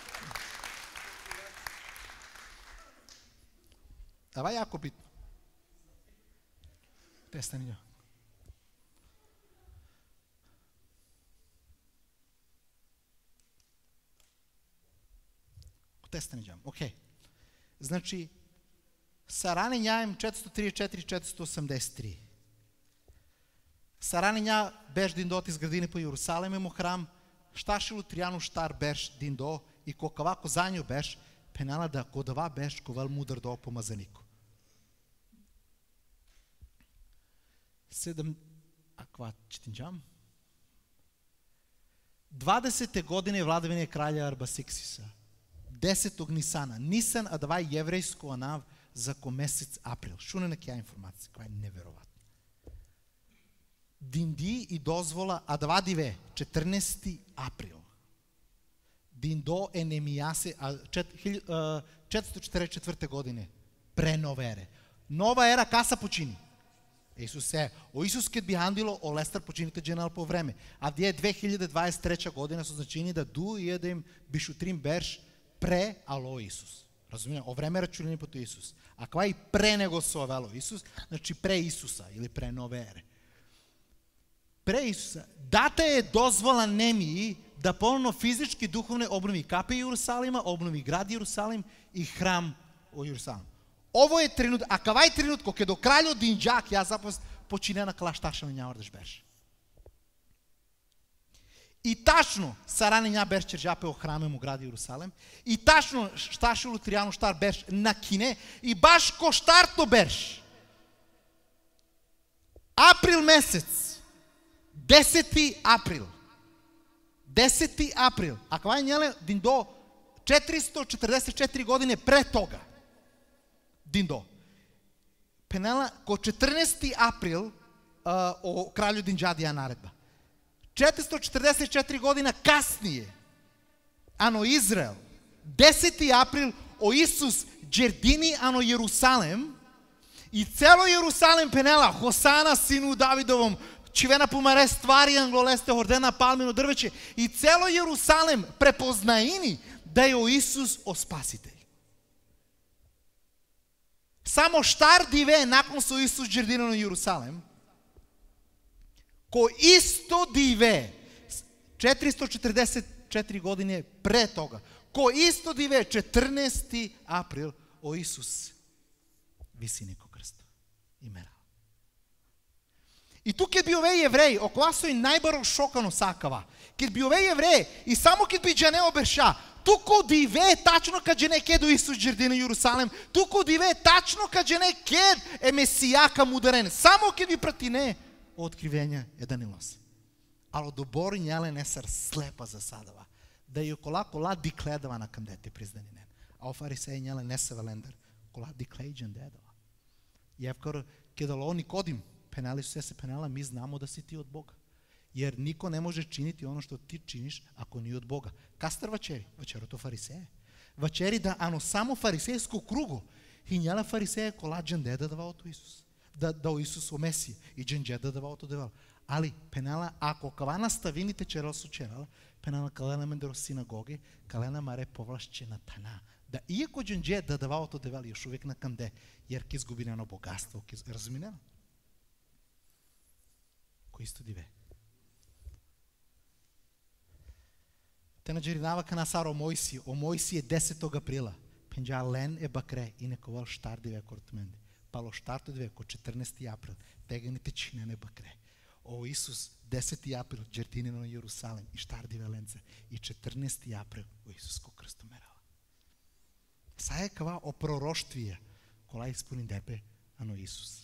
Това е jako bitno. Те стани да. Те стани да. Окей. Значи, Сарани ням четиристотин тридесет и четири четиристотин осемдесет и три. Сарани ня беше дин до изградини по Иерусалим му храм, щашило Трияно штар беше дин до и кокава козаню беше, пенала да кодава беше ковал мудър до помазанико. Седем... Аква четинджам? двадесете години владавине краля Арбасиксиса. десет Нисана. Нисан, а давай еврейско анав за ко месец април. Шуне на кя информация, това е невероятно. Динди и дозвола, а два диве, четирнадесети април. Диндо е немиясе, а четиристотин четиридесет и четвърта година, преновере. Нова ера каса почини. Исус е. О Исус кът би хандило, о Лестър почините дженал по време. А вие две хиляди двадесет и трета година со значение да ду и да им бишутрим берш пре ало Исус. Разумием, о време рачулини пото Исус. А кога и пре него совело Исус, значи пре Исуса или пре нове ере. Пре Исуса. Дата е дозвола Немии да пълно физички духовне обнови капе Иерусалима, обнови град Иерусалим и храм о Иерусалим. Ovo je trenut, a kavaj trenutko, kad do kralju Dinđak, ja zapravo počinjena klashtaša na няма да жбеш. И тачно Сарани ня беше черджапе о храме му град Иерусалим. И тачно щашило Трияно штар беше на кине. И баш ко штарто беше. Април месец. десети април. десети април. А кава е няле дин до четиристотин четиридесет и четири години пред тога. Диндо. Пенела ко четирнадесети април а, о кралю Динджадия наредба. четиристотин четиридесет и четири година каснije, ано Израел, десети април о Исус джердини ано Иерусалим и цело Иерусалим пенела Хосана сину Давидовом, чивена помаре ствари англолесте ордена палмино дървече и цело Иерусалим препознаини да е о Исус о Спасител. Само штар диве након со Исус джердина на Иерусалим, ко исто диве, четиристотин четиридесет и четири години пред тога, ко исто диве, четирнадесети април, о Исус виси неко кръсто и мерал. И тук кед би ове евреи, около со и най-бъро шокано сакава, кед би ове евреи, и само кед би джане оберша, туко диве тачно каджене кед до Исус джердина Иерусалим, туко диве тачно каджене кед е Месияка мударен, само кед би пратине откривения е Данилос. Ало добори няле не сър слепа засадава, да и окола кола дикледава на към дете признанинен. А о фарисеи няле не са валендър, кола диклейджен дедава. И евкар кедало Никодим, пенали се се пенала, ми знамо да си ти от Бога. Jer niko ne može činiti ono što ti činiš ako nije od Boga. Kastar vačeri? Vačerото фарисея. Vačeri da ano samo farisejsko krugo i njela fariseja kola džende da dava to Isus. Da dao Isus o Mesije i džende da dava to deval. Ali penala ako kava nastaviните черал со черала, penala kalena mendero sinagoge, kalena mare povlašćena tana. Da iako džende da dava to deval još uvijek na kande, jer ki izgubineno bogatstvo, ki razmineno. Ko isto dive. Те наджеринава канасар о Мойси. О Мойси е десетog априла. Пенджа лен е бакре и нековал штар диве кортменде. Пало штарто диве ко четирнадесети април. Теганите чинене бакре. О Исус десети април джердини на Иерусалим и штар диве ленце. И четирнадесети април о Исус ко кръстомерала. Са е кава о пророштвие. Кола изпълни депе ано Исус.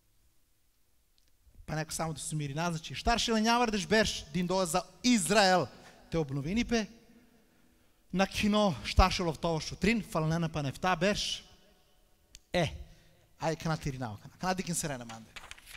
Па неко само да сумири назначи. Штар шеле нямар деш берш дин доа за Израел. Те обновини пе, на кино шташело в това шутрин, фалнена па нефта берш. Е, ай кана тиринава кана, кана дикин серена манде.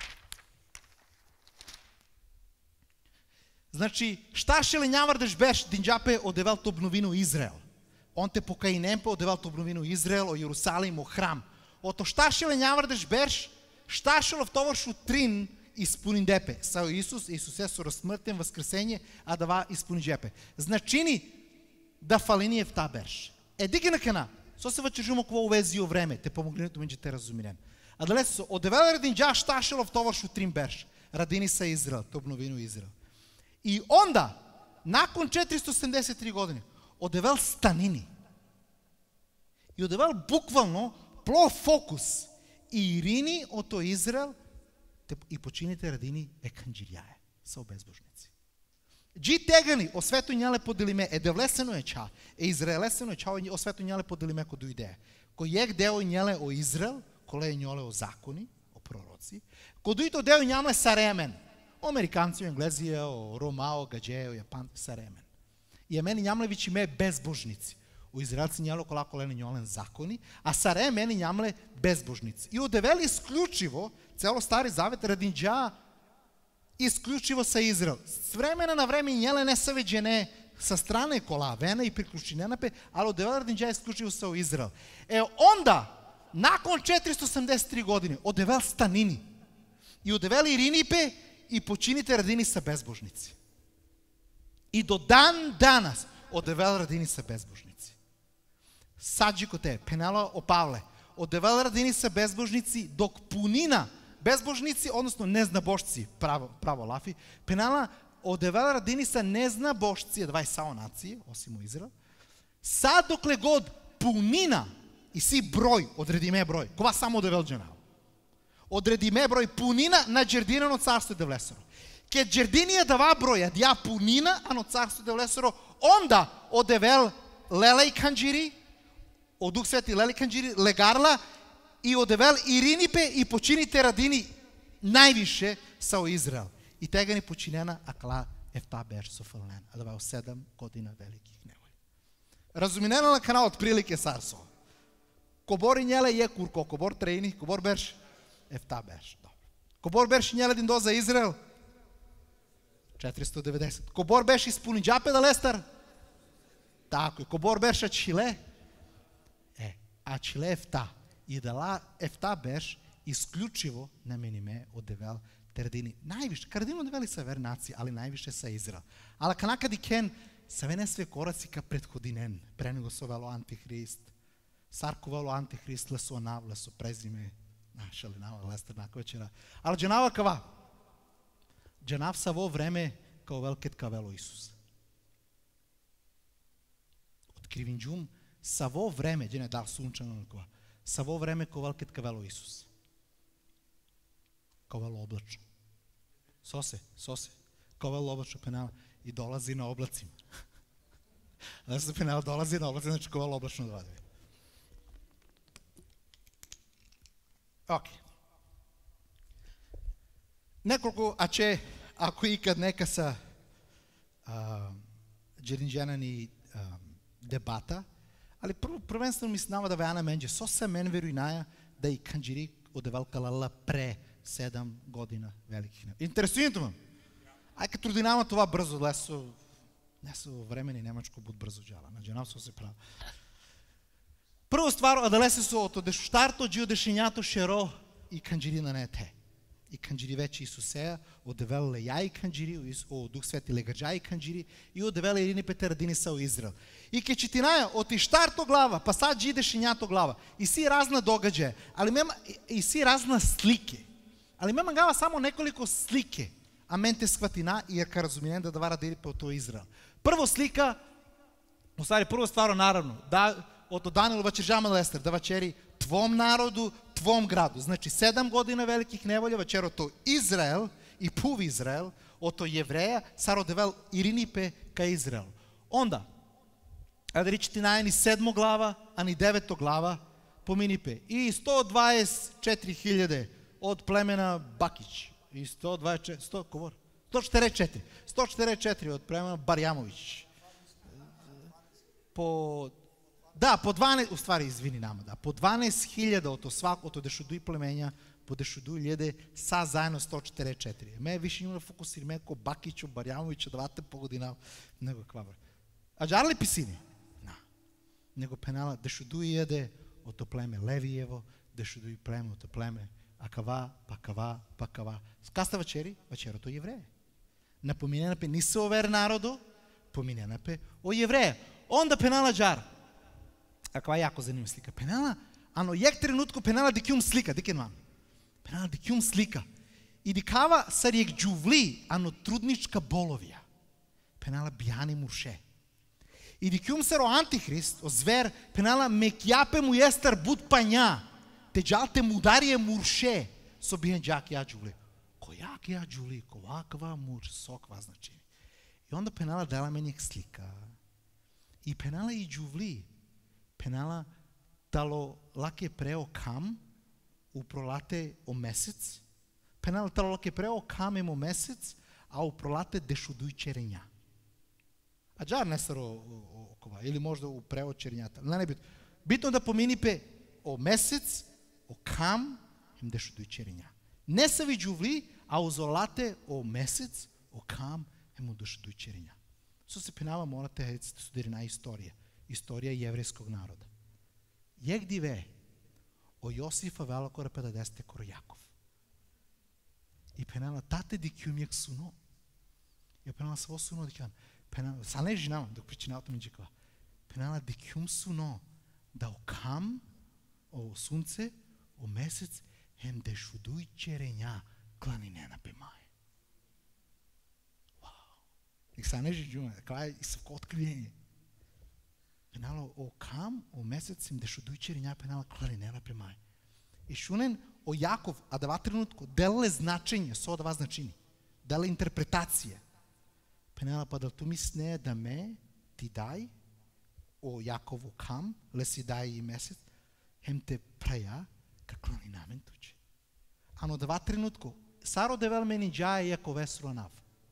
Значи, шташеле нямар деш берш, динджапе одевалто обновино Израел. Он те покаинемпе одевалто обновино Израел, о Иерусалим, о храм. Ото шташеле нямар деш берш, шташело в това шутрин, изпълни депе. Са Исус, Исус е со разсмъртен възкресение, а дава изпълни джепе. Значини да фалини е в та берш. Е, диги на кана. Со се въчежим около увезио време. Те помогли на че те разумирен. А дале се одевел радин джа шташело в това шутрин берш. Радини са Израел, те обновино Израел. И онда, након четиристотин седемдесет и три години, одевел станини. И одевел буквално пло фокус и ирини ото Израел и почините радини е канджиряе, са обезбожници. Джи тегани, освето няле поделиме, е девлесено е ча, е израелесено е ча, освето няле поделиме ко дойде. Ко ег део няле о Израел, коле е няле о закони, о пророци, ко дойто део няле саремен, о американци, о енглезия, о Рома, о гадже, о Япан, саремен. И амени нямле вичи ме безбожници. У израелци нямле кола коле няле закони, а саремени нямле безбожници. И одевели изключиво, цело Стари Завет, радинджа, изключиво са Израел. С времена на време нjelе не са веджене sa strane kola vena i priključenja pe, ali od devela radinđa isključivo sa u Izrael. E onda, nakon četiristo osamdeset tri godine, odevel stanini i odeveli Irinipe i počinite radini sa bezbožnici. I do dan danas odevel radini sa bezbožnici. Sađiko te, penala o Pavle, odevel radini sa bezbožnici dok punina bezbožnici, odnosno neznabošci, pravo, pravo lafi, penala odevela radini sa neznabošci, dvaj sao nacije, osim u Izrael, sad dokle god punina i si broj, odredi me broj, kova samo odevel dženao. Odredi me broj punina na Đerdinano carstvo Devlesoro. Kad Đerdinija dava broja, dja punina, ano carstvo Devlesoro, onda odevel lelej kanđiri, od Duh Sveti lelej kanđiri, legarla, i odevel Irinipe i počinite radini najviše sa u Izrael. I tega ni počinjena akla efta beš sofalnen, a davao sedam godina velikih nevolja. Razuminena na kanal otprilike sarso. Kobor njele je kurko, kobor trejni, kobor berš, efta beš. Dobro. Kobor berš njele din do za Izrael? četiristo devedeset. Kobor beš ispuni džape da lestar? Tako je. Kobor berš a Čile? E, a Čile efta. I dala efta beš isključivo na menime odevel teradini. Najviše, karadini odeveli sa ver nacije, ali najviše sa Izrael. Ali kanakad i ken, sa vene sve koraci ka prethodinen, pre nego se ovelo Antihrist, sarkovalo Antihrist, leso nav, leso prezime, naša li nava, lester nako večera. Ali dženava kava? Dženav sa vo vreme kao velket kavelo Isus. Otkrivinđum sa vo vreme, džene da sunčano kava, sa vo vreme kao velket kavelo Isus. Kao velo oblačno. Sose, sose. Kao velo oblačno penala i dolazi na oblacima. Da se penala dolazi na oblacima, znači kao velo oblačno dolazi. Ok. Nekoliko, a će, ako ikad neka sa Đerinđana ni debata, ali prvo, prvenstveno mi snava da vejana menđe, so se men veruinaja da i kanđiri odevalkala pre sedam godina velikih nevolja. Interesujete me? Aj kad trudinama това brzo, leso, ne su vremeni Nemačko bud brzo džala, nađenam so se pravo. Prvo stvar, a da lese su ото дешуштарто, джио дешинято шеро и канđirina ne te. I kanđiri veći Isusея, odevele ja i kanđiri, o Duh Sveti legađa i kanđiri, i odevele Irini Peteradini sa u Izrael. I ke će ti naja, oti štarto glava, pa sad dži dešinjato glava. I si razna događaje, ali mema, i si razna slike. Ali mema gava samo nekoliko slike, a men te shvatina, jer ka razumijem da dava radili po to Izrael. Prvo slika, u stvari prvo stvaro naravno, da, ото Даниил večeržama Lester, da večeri tvom narodu, tvom gradu. Znači, sedam godina velikih nevolja, večero to Izrael i puv Izrael, ото Jevreja, sar odevel Irinipe ka Izrael. Onda, a da ričiti najeni sedmo glava, a ni deveto glava po Minipe. I sto dvadeset četiri hiljade od plemena Bakić. I sto dvadeset četiri, sto, kovor? sto četrdeset četiri. sto četrdeset četiri od plemena Barjamović. Po... Da, po dvanaest, u stvari, izvini nama, da, po dvanaest hiljada od svako, od dešuduj plemenja, po dešuduj ljede, sa zajedno sto četrdeset četiri. Me više njima fokusir, me ko Bakiću, Barjamoviću, dvate po godina, nego kvabar. A džarli pisini? Na. Nego penala, dešuduj jede, od to pleme Levijevo, dešuduj pleme, od to pleme Akava, pa Kava, pa Kava. Kasta večeri? Večero to Jevreje. Napominjena pe, nisu over narodu, pominjena pe o Jevreje. Onda penala džar. Каква яко zanimljiva slika. Penala, ano jek trenutku penala dikium slika, diken vam. Penala dikium slika. I dikava sar jek džuvli, ano trudnička bolovija. Penala bijani muše. I dikium sar o Antihrist, o zver, penala mekjape mu jestar bud panja. Теджал те мударие мурше со биенджак я джули. Кояк я джули, коваква мур, соква значение. И onda penala dala meni slika. I penala i джувли. Penala talo lake preo kam u prolate o mesec. Penala talo lake preo kam emo mesec, a u prolate dešuduj čerenja. A džar ne staro okova, ili možda u preo čerenjata. Ne, ne bitno. Bitno da pominipе o mesec, o kam, im dešuduj čerenja. Ne sa vi джувли, a u zolate o mesec, o kam, ему дошли череня. Со се пенава morate studirati istorija. Istorija jevrijskog naroda. Jak dive o Josifa velikora pedadeste koro Jakov. I penala tate di kjumjek suno. I penala svo suno di kjum. Penala, sa ne žinam, dok pričina o tom džekva. Penala di kjum suno da o kam, o sunce, o mesec, hem dešuduj čerenja klaninena pemaj. И са не жиджуме, така е исъвко откровение. Пенало о кам, о месец им дешудуй череня, пенала кларинера премай. И шунен о Яков, а дава тренутко, деле значение, со дава значение, деле интерпретация. Пенала па да ту мисне да ме ти дай, о Яково кам, леси дай и месец, хем те прая, ка кларинамен туче. Ано дава тренутко, саро девел мени джая Якове сруанав.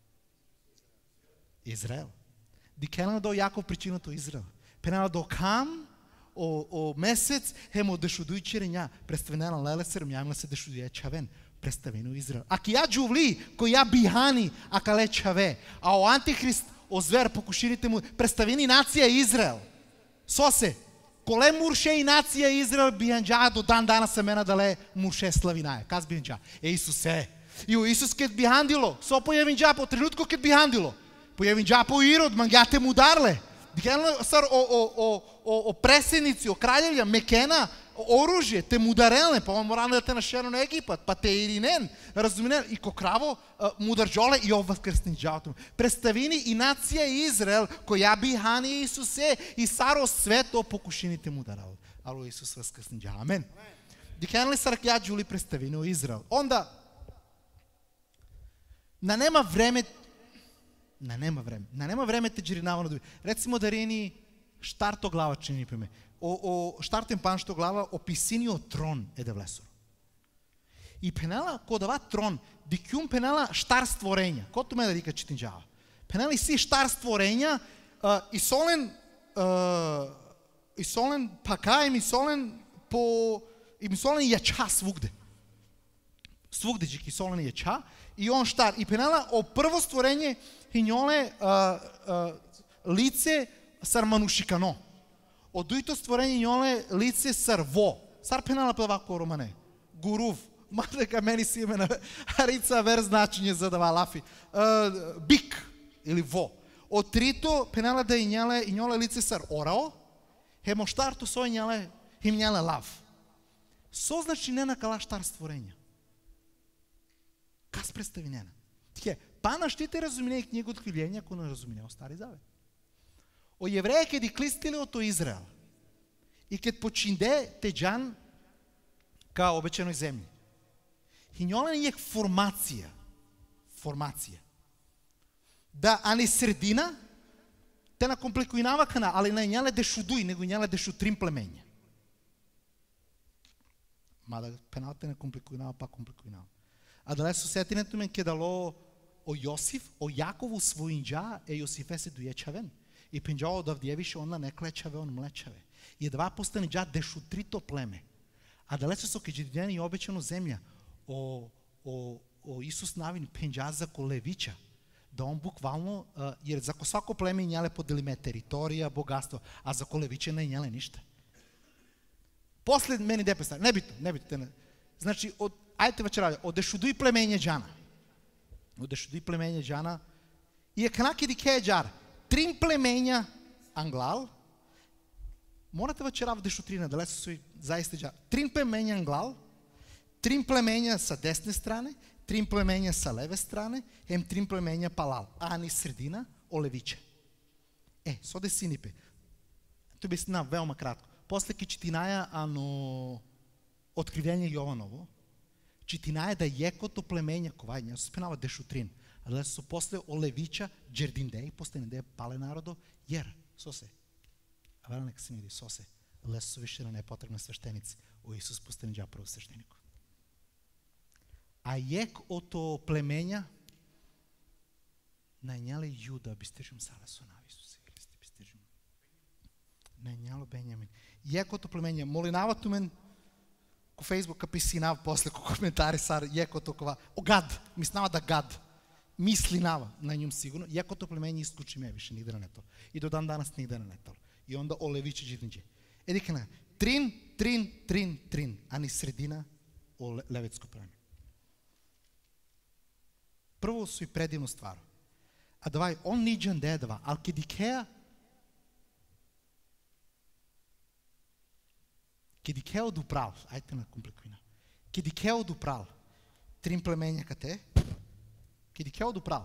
Израел. Дикена до Яков причината Израел. Пенала до кам, о, о месец, хемо дешудуй череня. Представена леле сърмямла се дешудуя чавен. Представено Израел. А кия джувли, коя бихани, а кале чаве. А о антихрист, о звер, покушините му, представени нация Израел. Сосе, коле мурше и нация Израел биянджа до дан дана семена дале мурше славиная. Каз биянджа? Е Исусе. И о Исус кет бихандило. Со появинджа по тренутко кет бихандило. Появинджа по Ирод, мангяте му дарле. Дикена сар о, о, о, о, о пресеници, о краljevlja, мекена, оружие, те мударелне, па он мора да те нашено на Египет, па те иринен, разуменен, и кокраво мударджоле и ов възкръсничалото. Представини и нация Израел, коя бихани Исусе, и саро свето покушените му дарал. Ало Исус възкръсничал. Амен. Дикена ли саркя джули представини о Израел? Онда, на нема време На нема време. На нема време те джиринава на доби. Рецимо дарени штарто глава че ни пеме. О, о штартен пан што глава описинио трон е да влесор. И пенала кодава трон, дикюм пенала штар створенja. Кото ме да рика читинджава. Пенали си штар створенja а, и солен а, и солен пакаем и солен по и солен яча свугде. Свугде джики солен яча и он штар. И пенала о прво створение и njole lice sar manušikano. Od duito stvorение njole lice sar vo. Sar penala plevako romane. Guruv. Mada ga meni si imena Arica ver značenje za dava lafi. Bik ili vo. Od trito penala da i njale i njole lice sar orao. Hemo štarto soj njale him njale lav. So znači nena kala štar stvorenja. Kas predstavi nena? Тихе, пана ще те разумне книга Откровения, ако не разумне Стари Завет. О еврея ке диклистили ото Израел. И кет починде теджан ка обеченoj землji. И njole je formacija. Formacija. Da, a ne sredina, te na komplikuinava kana, ali ne njale dešuduj, nego njale dešu trim plemenja. Mada penal te ne komplikuinava, pa komplikuinava. A da leso setинето мен ке дало о Јосиф, о Јакову својинџа е Јосифе се дујечавен. И пенџао да вдјевише он на неклечаве, он млечаве. И два постане джа дешу трито племе. А да лесо со кеđидјани обеќано земја о, о, о Исус навин пенџа за колевича. Да он буквално, jer за свако племе njale поделиме територија, богатство, а за колевиче не njale ништа. После мени депеста, небитно, небитно. Значи, од Ajte večera, odešuduj plemenje džana. Odešuduj plemenje džana. I je kanaki di keđar, trim plemenja anglal. Morate večera odešutrina, da lesu su zaista džar. Trim plemenja anglal, trim plemenja sa desne strane, trim plemenja sa leve strane, hem trim plemenja palal. A ni sredina, oleviće. E, sode sinipe. To bi sna veoma kratko. Posle kičitinaja, ano... Откривение Јованово, четинајде да јекото племења кова ја се спенава дешутрин, але со после олевича Джердиндеј, после не де пале народо, јер, сосе. А вела нека се мири, сосе. Лес со више на непотребна свештеници, о Исус постанеđа прво свештенико. А јек ото племења најњале Јуда бистежим сала со на Исусе Христе бистежим. Најњало Бенјамин. Јек ото племења молинавато мен ко Фейсбук каписинав после ко коментари сар јек ото кова. О гад, мислава да гад. Мислинава на њум сигурно. Јек ото племење исклучи ме више нигде на нето. И до дан данас нигде на нето. И онда олевиче джиднđe. Едика на трин, трин, трин, трин, а ни средина о левецко племе. Прво су и предивно стваро. А давај, он ниđan дедава, ал ке дикеа, ке дикеа од упрал, ајте на компликуина, ке дикеа од упрал, трин племенја кате, ке дикеа од упрал.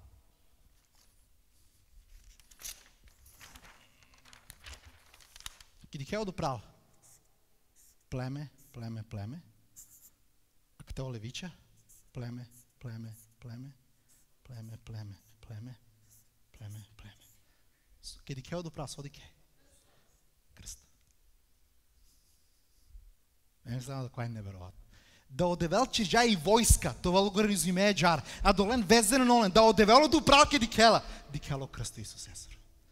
Ке дикеа од упрал, племе, племе, племе, а кате олевича, племе, племе, племе, племе, племе, племе, племе, племе. Ке дикеа од упрал, содике. Крст. Не знам да кој е неверојатно. Да одевел чижа и војска, това го резюме джар, а долен везен нолен, да одевел до пралке дикела, дикело крсто Исус Есор.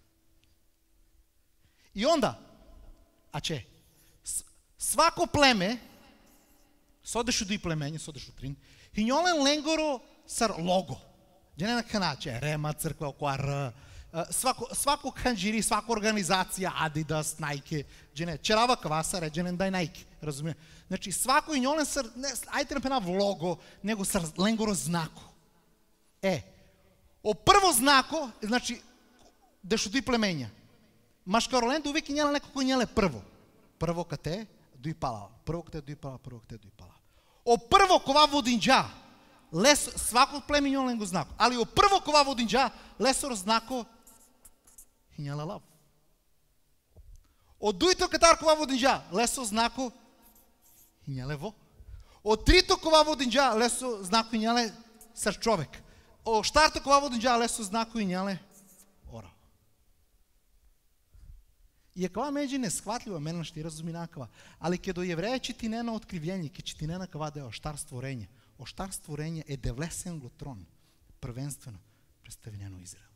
И онда, а че, свако племе, содешу до и племење, содешу трин, хинјолен ленгоро сар лого. Джене на каначе, Рема, црква, која Р, свако, свако канџири, свако организација, Адидас, Најке, джене, черава кваса, джене дај Најке, разуме. Значи, свако и нјолен сар, не, ајте напена в лого, него сар ленгоро знако. Е, о прво знако, значи, дешу ди племења. Машкаролен да увеќе njela некој кој njele прво. Прво кате, дуи палава. Прво кате, дуи палава, прво кате, дуи палава. О прво кова водинџа, лес, свако племе njolен го знако. Али о прво кова водинџа, лесор знако, njela лав. О дуито катар кова водинџа, лесо знако, njele во. О трито кова водинџа, лесо знако, njele сар човек. О штарто кова водинџа, лесо знако, njele ора. И е кава меѓи несхватлива, мене ще разуми накава. Али ке до јевреја четинена откривјење, ке четинена кава да е оштар створење. Оштар створење е девлесен го трон, првенствено представено Израел.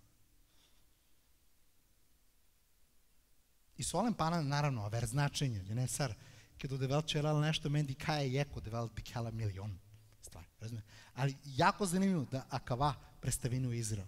И солен пана, наравно, авер значење, не сар, ке до девел черал нешто, мен ди кај е јеко, девел би кала милион. Ствар, разуме. Али јако занимлjivo да акава представено Израел.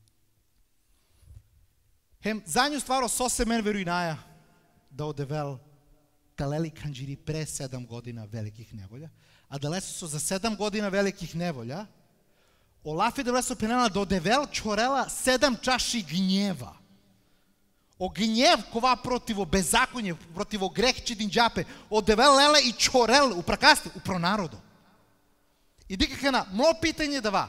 Хем, зању стваро сосе мен веруинаја да одевел талели канџири пре седам година великих неволја, а да лесо со за седам година великих неволја, Олафи да лесо пенела да одевел чорела седам чаши гњева. О гњев кова противо беззакоње, противо грех чидинџапе, одевел леле и чорел, упракасте, упро народо. И дикаха на, мо питање дава,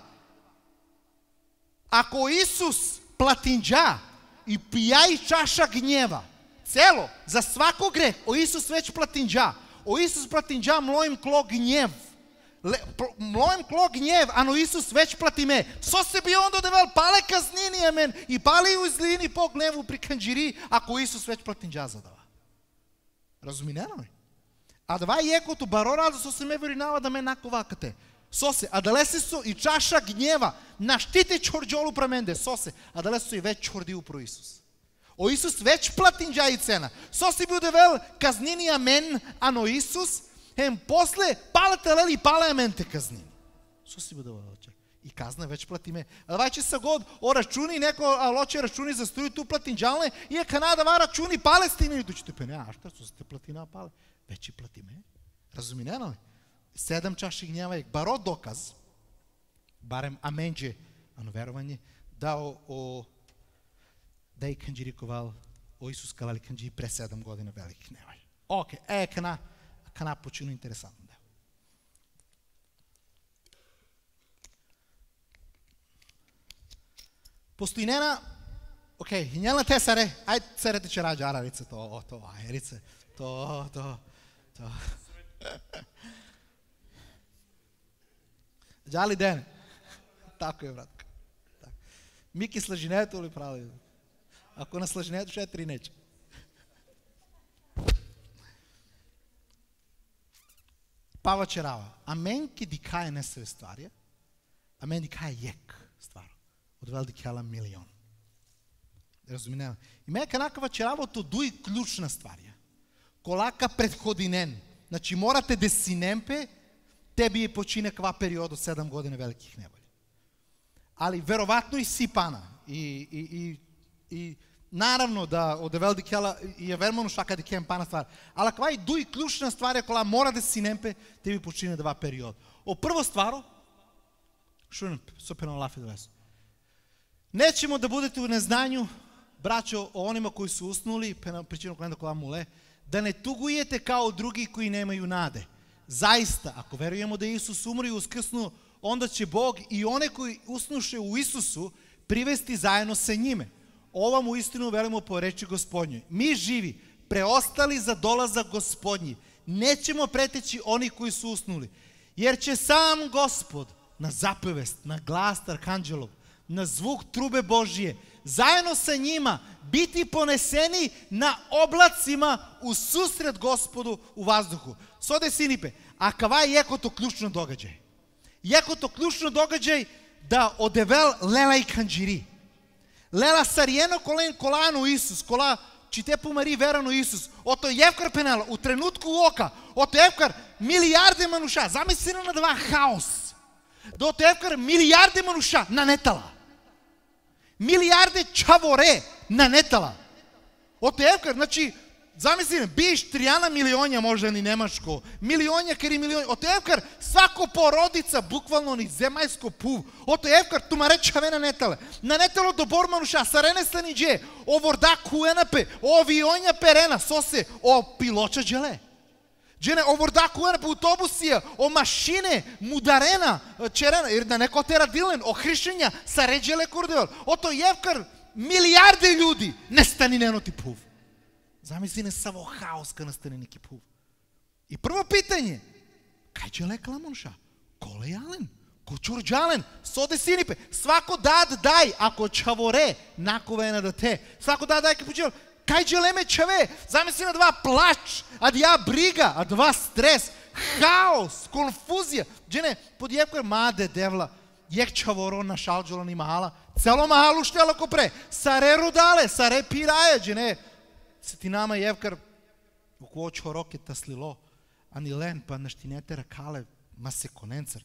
ако Исус платинџа, и пијај чаша гњева, цело, за свако грех, о Исус веќе платинџа, о Исус платинџа млоим кло гњев, млоим кло гњев, ано Исус веќе платиме, со се би ондо девел пале казнини амен, и пали узлини по гневу при канџири, ако Исус веќе платинџа задава. Разуминено ли? А дава и екото барора, да со се ме веринава да ме наковакате. Сосе, а дале се со и чаша гњева, на штите чорџолу праменде, сосе, а дале со и веќе чордиу про Исус. О Исус веќе платинџа и цена. Сосе би удевел казнини амен, ано Исус, хем после палете лели пале амен те казнини. Сосе би удевел, и казна веќе платиме. А давајче са год, о рачуни, неко лоче рачуни за струи ту платинџалне, и е Канада ва рачуни Палестина, и дучите пене, а шта со сте платина пале? Веќе платиме. Разуминено ли? Седам чаши гњева е баро доказ, барем аменџе, ано верување, да о, о да и канџириковал, о Исус кавали канџи пре седам година велики гневај. Оке, е, кана, кана почину интересантно да. Постоинена, окей, njela те саре, ајде сарете че раđа арарице, то, то, ајрице, то, то, то. Дали Дене? Тако е, братка. Мики слъженето ли прави? Ако на слъженето ще е три нече. Пава черава. А мен ки дикае не се стваря, а мен дикае ек ствар. Отвел дикала милион. Разуминава. И мен канакава черавото дуи ключна стваря. Колака предходинен. Значи морате да си немпе, теби е почине ква период от седем години великих неболи. Ali verovatno i sipana. I, i, i, i naravno da od velikela je vermano šaka da kem pana stvar. Ali kva i duj ključna stvar je kola mora da si nempe, te bi počine dva period. O prvo stvaru, šunem, super na lafi da nećemo da budete u neznanju, braćo, o onima koji su usnuli, pričinu kolenda kola mule, da ne tugujete kao drugi koji nemaju nade. Zaista, ako verujemo da je Isus umro i uskrsnuo, onda će Bog i one koji usnuše u Isusu privesti zajedno sa njime. Ova mu istinu velimo po reči Gospodnjoj. Mi živi, preostali za dolazak Gospodnji, nećemo preteći oni koji su usnuli, jer će sam Gospod na zapevest, na glas arkanđelov, na zvuk trube Božije, zajedno sa njima biti poneseni na oblacima u susret Gospodu u vazduhu. Соде синипе, а кава е екото клучно догаđaj? Екото клучно догаđaj да одевел лела и канджири. Лела сариено колен колано Исус, кола чите помари верано Исус. Ото евкар пенела, у тренутку ока, ото евкар милиарде мануша. Замисли на два хаос. Да ото евкар милиарде мануша на нетала. Милиарде чаворе на нетала. Ото евкар, значи, zamislim, biš trijana milionja možda ni nemaško, milionja keri milionja, oto evkar svako porodica, bukvalno ni zemaljsko puv, oto evkar tumare čavena netale, na netalo do bormanuša, sarene staniđe, o vorda kuenape, o vionja perena, sose, o piloča džele. Džene, o vorda kuenape, autobusija, o mašine, mudarena, čerena, jer da neko tera dilen, o hrišenja, saređele kurdeval, oto evkar milijarde ljudi, nestani nenoti puv. Zamisli ne samo haos kad nastane neki puv. I prvo pitanje, kaj će lek lamonša? Kole jalen? Ko čurđalen? Sode sinipe. Svako dad daj, ako čavore, nakovena da te. Svako dad daj, kaj kaj će leme čave? Zamisli na dva plač, a dja briga, a dva stres, haos, konfuzija. Džene, podjevkar made devla, jek čavoro na šalđola ni mahala, celo mahalu štjela ko pre, sare rudale, sare piraje, džene, Сетинама и Евкар около чорокета слило, ани лен па наштинете ракале масеконенцар.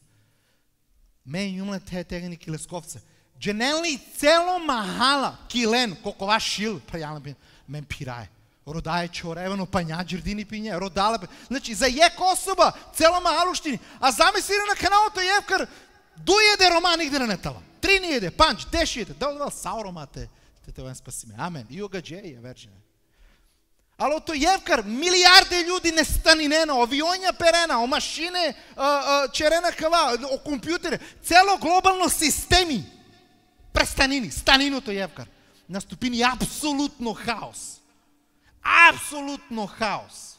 Мен юмле те тегани килесковца. Дженелни цело махала килен кокова шил па јален бин мен пирае. Родае чоревено па њаđirdini пиње, родале. Значи за ек особа цело махалуштини. А замисли на каналото Евкар дуједе роман игде на нетала. Три ниједе, панч, дешиједе. Да одвал сауромате. Те те вен спасиме. Амен. И огаđеје верчине. Ali ото евкар милиарде ljudi nestanинено, avionja perena, o mašine čerena kava, o kompjutere, celo globalno sistemi prestanini, stanino to evkar. Nastupini apsolutno haos. Apsolutno haos.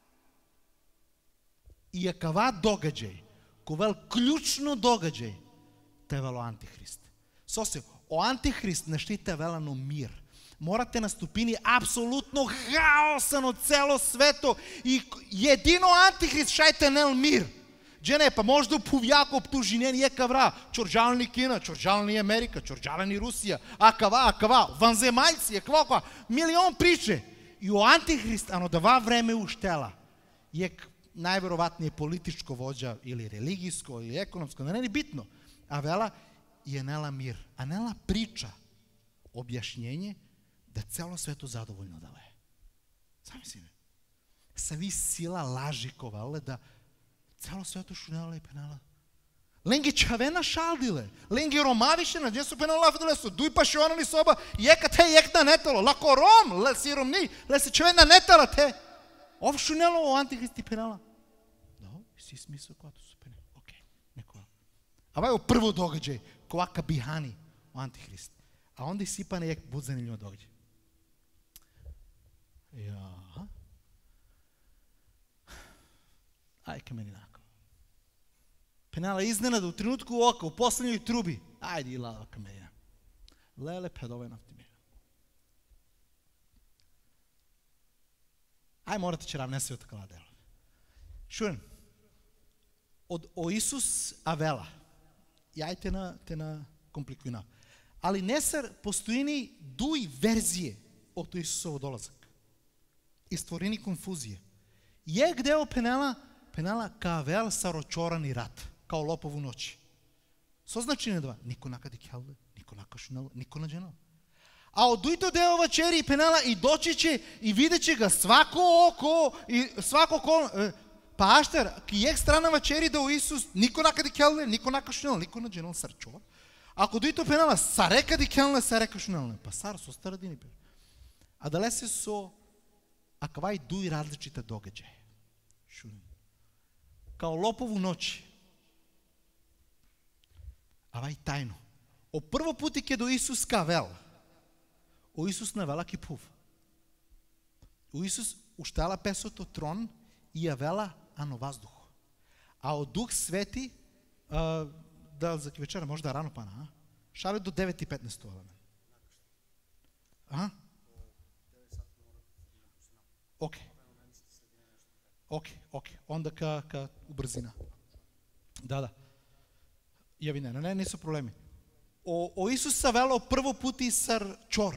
I je kava događaj, kovel ključno događaj, te velo Antihrist. Sose, o Antihrist ne štite velano mir. Morate nastupini apsolutno haosano celo sveto i jedino Antihrist šajte nel mir. Džene, pa možda puvjako optužinen je kavra, čorđalni Kina, čorđalni Amerika, čorđalni Rusija, a kava, a kava, vanzemaljci, je kva, kva, milion priče. I o Antihrist, ano dva vreme uštela, je najverovatnije političko vođa ili religijsko ili ekonomsko, ne ni bitno, a vela je nela mir, a nela priča, objašnjenje, da celo sveto zadovoljno da le. Zamisli me. Sa vi sila laži kovale da celo sveto šunela i penala. Lengi čavena šaldile. Lengi romavišena, gdje su penala lafdile su. Duj pa šionani soba, jeka te jekna netalo. Lako rom, le si romni, le si čavena netala te. Ov šunelo o Antihristi penala. Da, si smisao koja to su penala. Ok, neko. A ovo je prvo događaj, kovaka bihani o Antihristi. A onda isipane jek bud zanimljivo događaj. Ja. Ajke meni nakon. Пенала изненада, у тренутку ока, у последњој труби. Ајде, лава камеја. Леле, педове нафтимија. Ај, морате че равнесе од такава дела. Шуен, од о Исус Авела, јај те на, те на компликуина. Али несар постоини дуи верзije од Исусово долазак. И створени конфузија. Је гдео пенала, пенала ка Авел са рочорани рат, као лопов у ноќи. Со значење два, нико накаде келде, нико накашнал, нико наđenал. А од дуито део вечери и пенала и дочиće и видеće ga svako oko i svako oko pa ašter ki jek strana вечери да у Исус нико накаде келде, нико накашнал, нико наđenал сарчо. Ако дуито пенала сарека ди келне, сарека шнелне, па сар со старадини пер. А дале се со аквај дуи различите догаđаje. Шунен. Као лопов у ноќи. Авај тајно. О прво пути ке до Исус кавел. O Isus навела кипув. O Isus уштала песото трон и јавела ано ваздух. А од Дух Свети, а, да за вечера може да рано пана, а? Шале до девет и петнаесет ова. А? Окей. Окей, окей. Онда ка, ка убрзина. Да, да. Јави не, не, не са проблеми. O, o Isus sa velo prvo puti sar čor.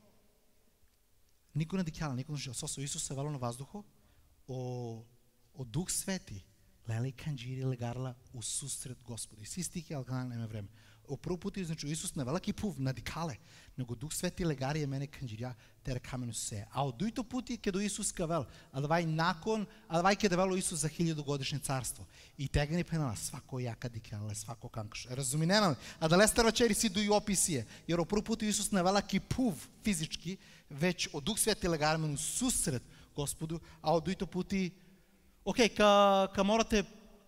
Niko ne dikjala, niko ne žele. Сосо Исус се вело на ваздухо, о, о Дух Свети, леле и канџири легарла у сусред Господи. Си стихи, ал канал нема време. О прво пути, значи, Исус не вела кипув, на дикале, него Дух Свети легари е мене канџирја, тере камено се. А од дуито пути, ке до Исус кавел, а давај након, а давај ке девело Исус за хилјаду годишни царство. И тега ни пенала, свако јака дикале, свако канкаш. Разуминено? А да лестер вечери си дуи описие, jer о прво пути Исус не вела кипув физички, već od Duh Sveti legarmen u susret Gospodu, a od duito puti, ok, ka, ka morate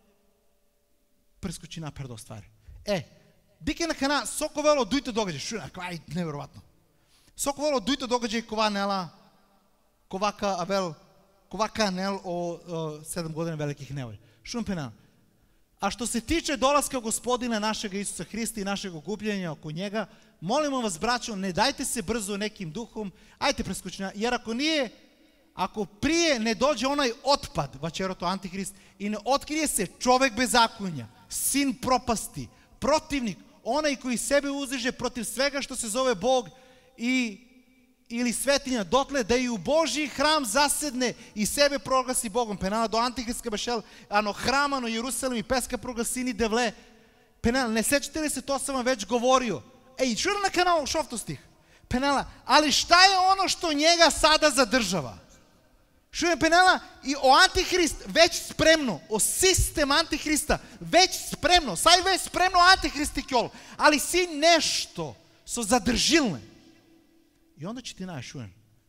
preskoči napred do stvari. E, дике на кана, соко вело дуито догаđај, шу, ај, неверојатно. Соко вело дуито догаđај кова нела, кова ка Авел, кова ка нел о, о седам година великих невољ. Шум пена. A što se tiče dolaska Gospodina našega Isusa Hrista i našeg okupljenja oko njega, molimo vas, braćo, ne dajte se brzo nekim duhom, ajte preskočenja, jer ako nije, ako prije ne dođe onaj otpad, vačeroto Antihrist, i ne otkrije se čovek bezakonja, sin propasti, protivnik, onaj koji sebe uzdiže protiv svega što se zove Bog i ili svetinja, dotle da i u Božji hram zasedne i sebe proglasi Bogom. Пенала до Антихриска бешел, ано храма на Јерусалим и песка прогласини девле. Пенала, не сечете ли се, то sam vam već govorio. Ej, čujem na kanalu šoftu stih. Penala, ali šta je ono što njega sada zadržava? Čujem penala, i o Antihrist već spremno, o sistem Antihrista već spremno, saj već spremno Antihristi kjol, ali si nešto so zadržilne. I onda će ti naći, čujem.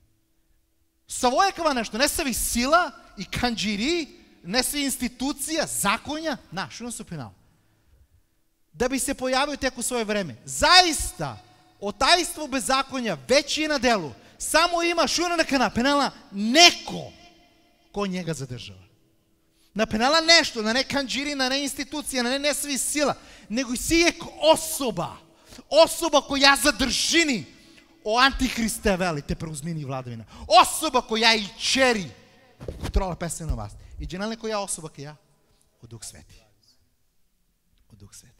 Savojekava nešto, ne savi sila i kanđiri, ne savi institucija, zakonja, na, čujem su penal. Da bi se pojavio tek u svoje vreme. Zaista, otajstvo bezakonja već je na delu. Samo ima šuna na kana, penala, neko ko njega zadržava. Na penala nešto, na ne kanđiri, na ne institucija, na ne ne savi sila, nego i sijek osoba. Osoba koja zadržini o Antihriste veli, te preuzmini vladavina. Osoba koja i čeri kontrola pesena vas. I dženalne koja osoba koja ja? O Duh Sveti. O Duh Sveti.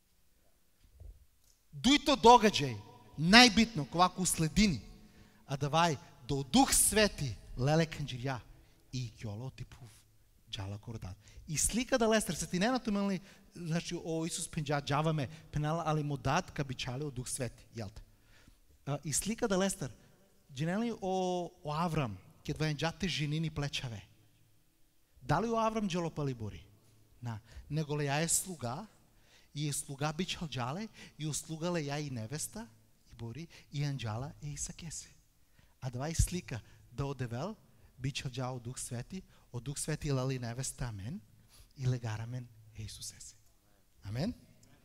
Дуито догаđај, најбитно, ковако у следини, а давај до Дух Свети, леле канџирја, и ќоло типув, джала кордат. И слика да лестер, се ти не натумели, значи, о Исус пенџа джаваме, пенала, али му дат кабичале о Дух Свети, јелте? И слика да лестер, дженели о, о Аврам, ке двајнџате женини плечаве. Дали о Аврам джелопали бори? На, него ле ја е слуга, и е слуга бичал джале, и услуга ле ја и невеста, и бори, и анджала е и сакесе. А двај слика да одевел, бичал джао Дух Свети, о Дух Свети лали невеста, амен, и легарамен е Исусесе. Амен?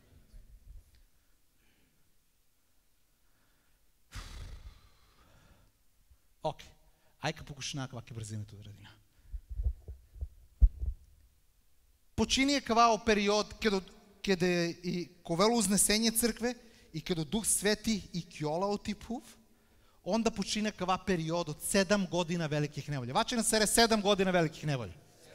Окей, ајка покушна каква ќе брзината да радина. почини кавао период каде каде и ковело узнесение цркве и каде Дух Свети и кјола отипув, onda počine kava period od sedam godina velikih nevolja. Vače na sere sedam godina velikih nevolja.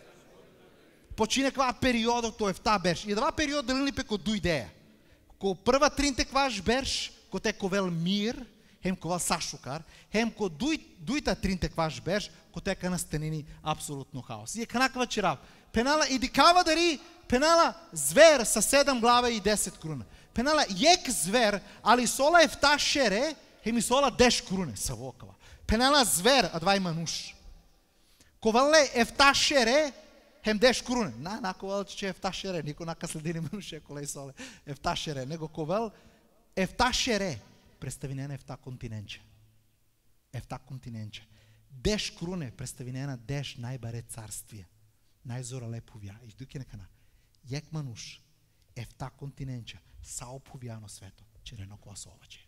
Počine kava period to je vta berš. И два период дали пе ко ду идея. Ко прва тринте кваш берш, ко те ковел мир, хем ковал сашукар, хем ко дуй дуйта тринте кваш берш, ко те ка настанини апсолутно хаос. И е канаква чирав. Пенала и дикава дари пенала звер са седам глава и десет круна. Пенала ек звер, али сола е вта шере, хем и сола деш круне са вокава. Пенала звер, а два има нуш. Ковале е вта шере, хем деш круне. На, на ковал, че е вта шере. Нико нака следини мануше, колей соле. Е вта шере. Него ковал е вта шере. Представинена е вта континенче. Е вта континенче. Деш круне, представинена деш най-баре царствие. Най-зора леповя. И дуки на кана. Јек мануш е вта континенче. Сао повјано свето. Черено кола соваче.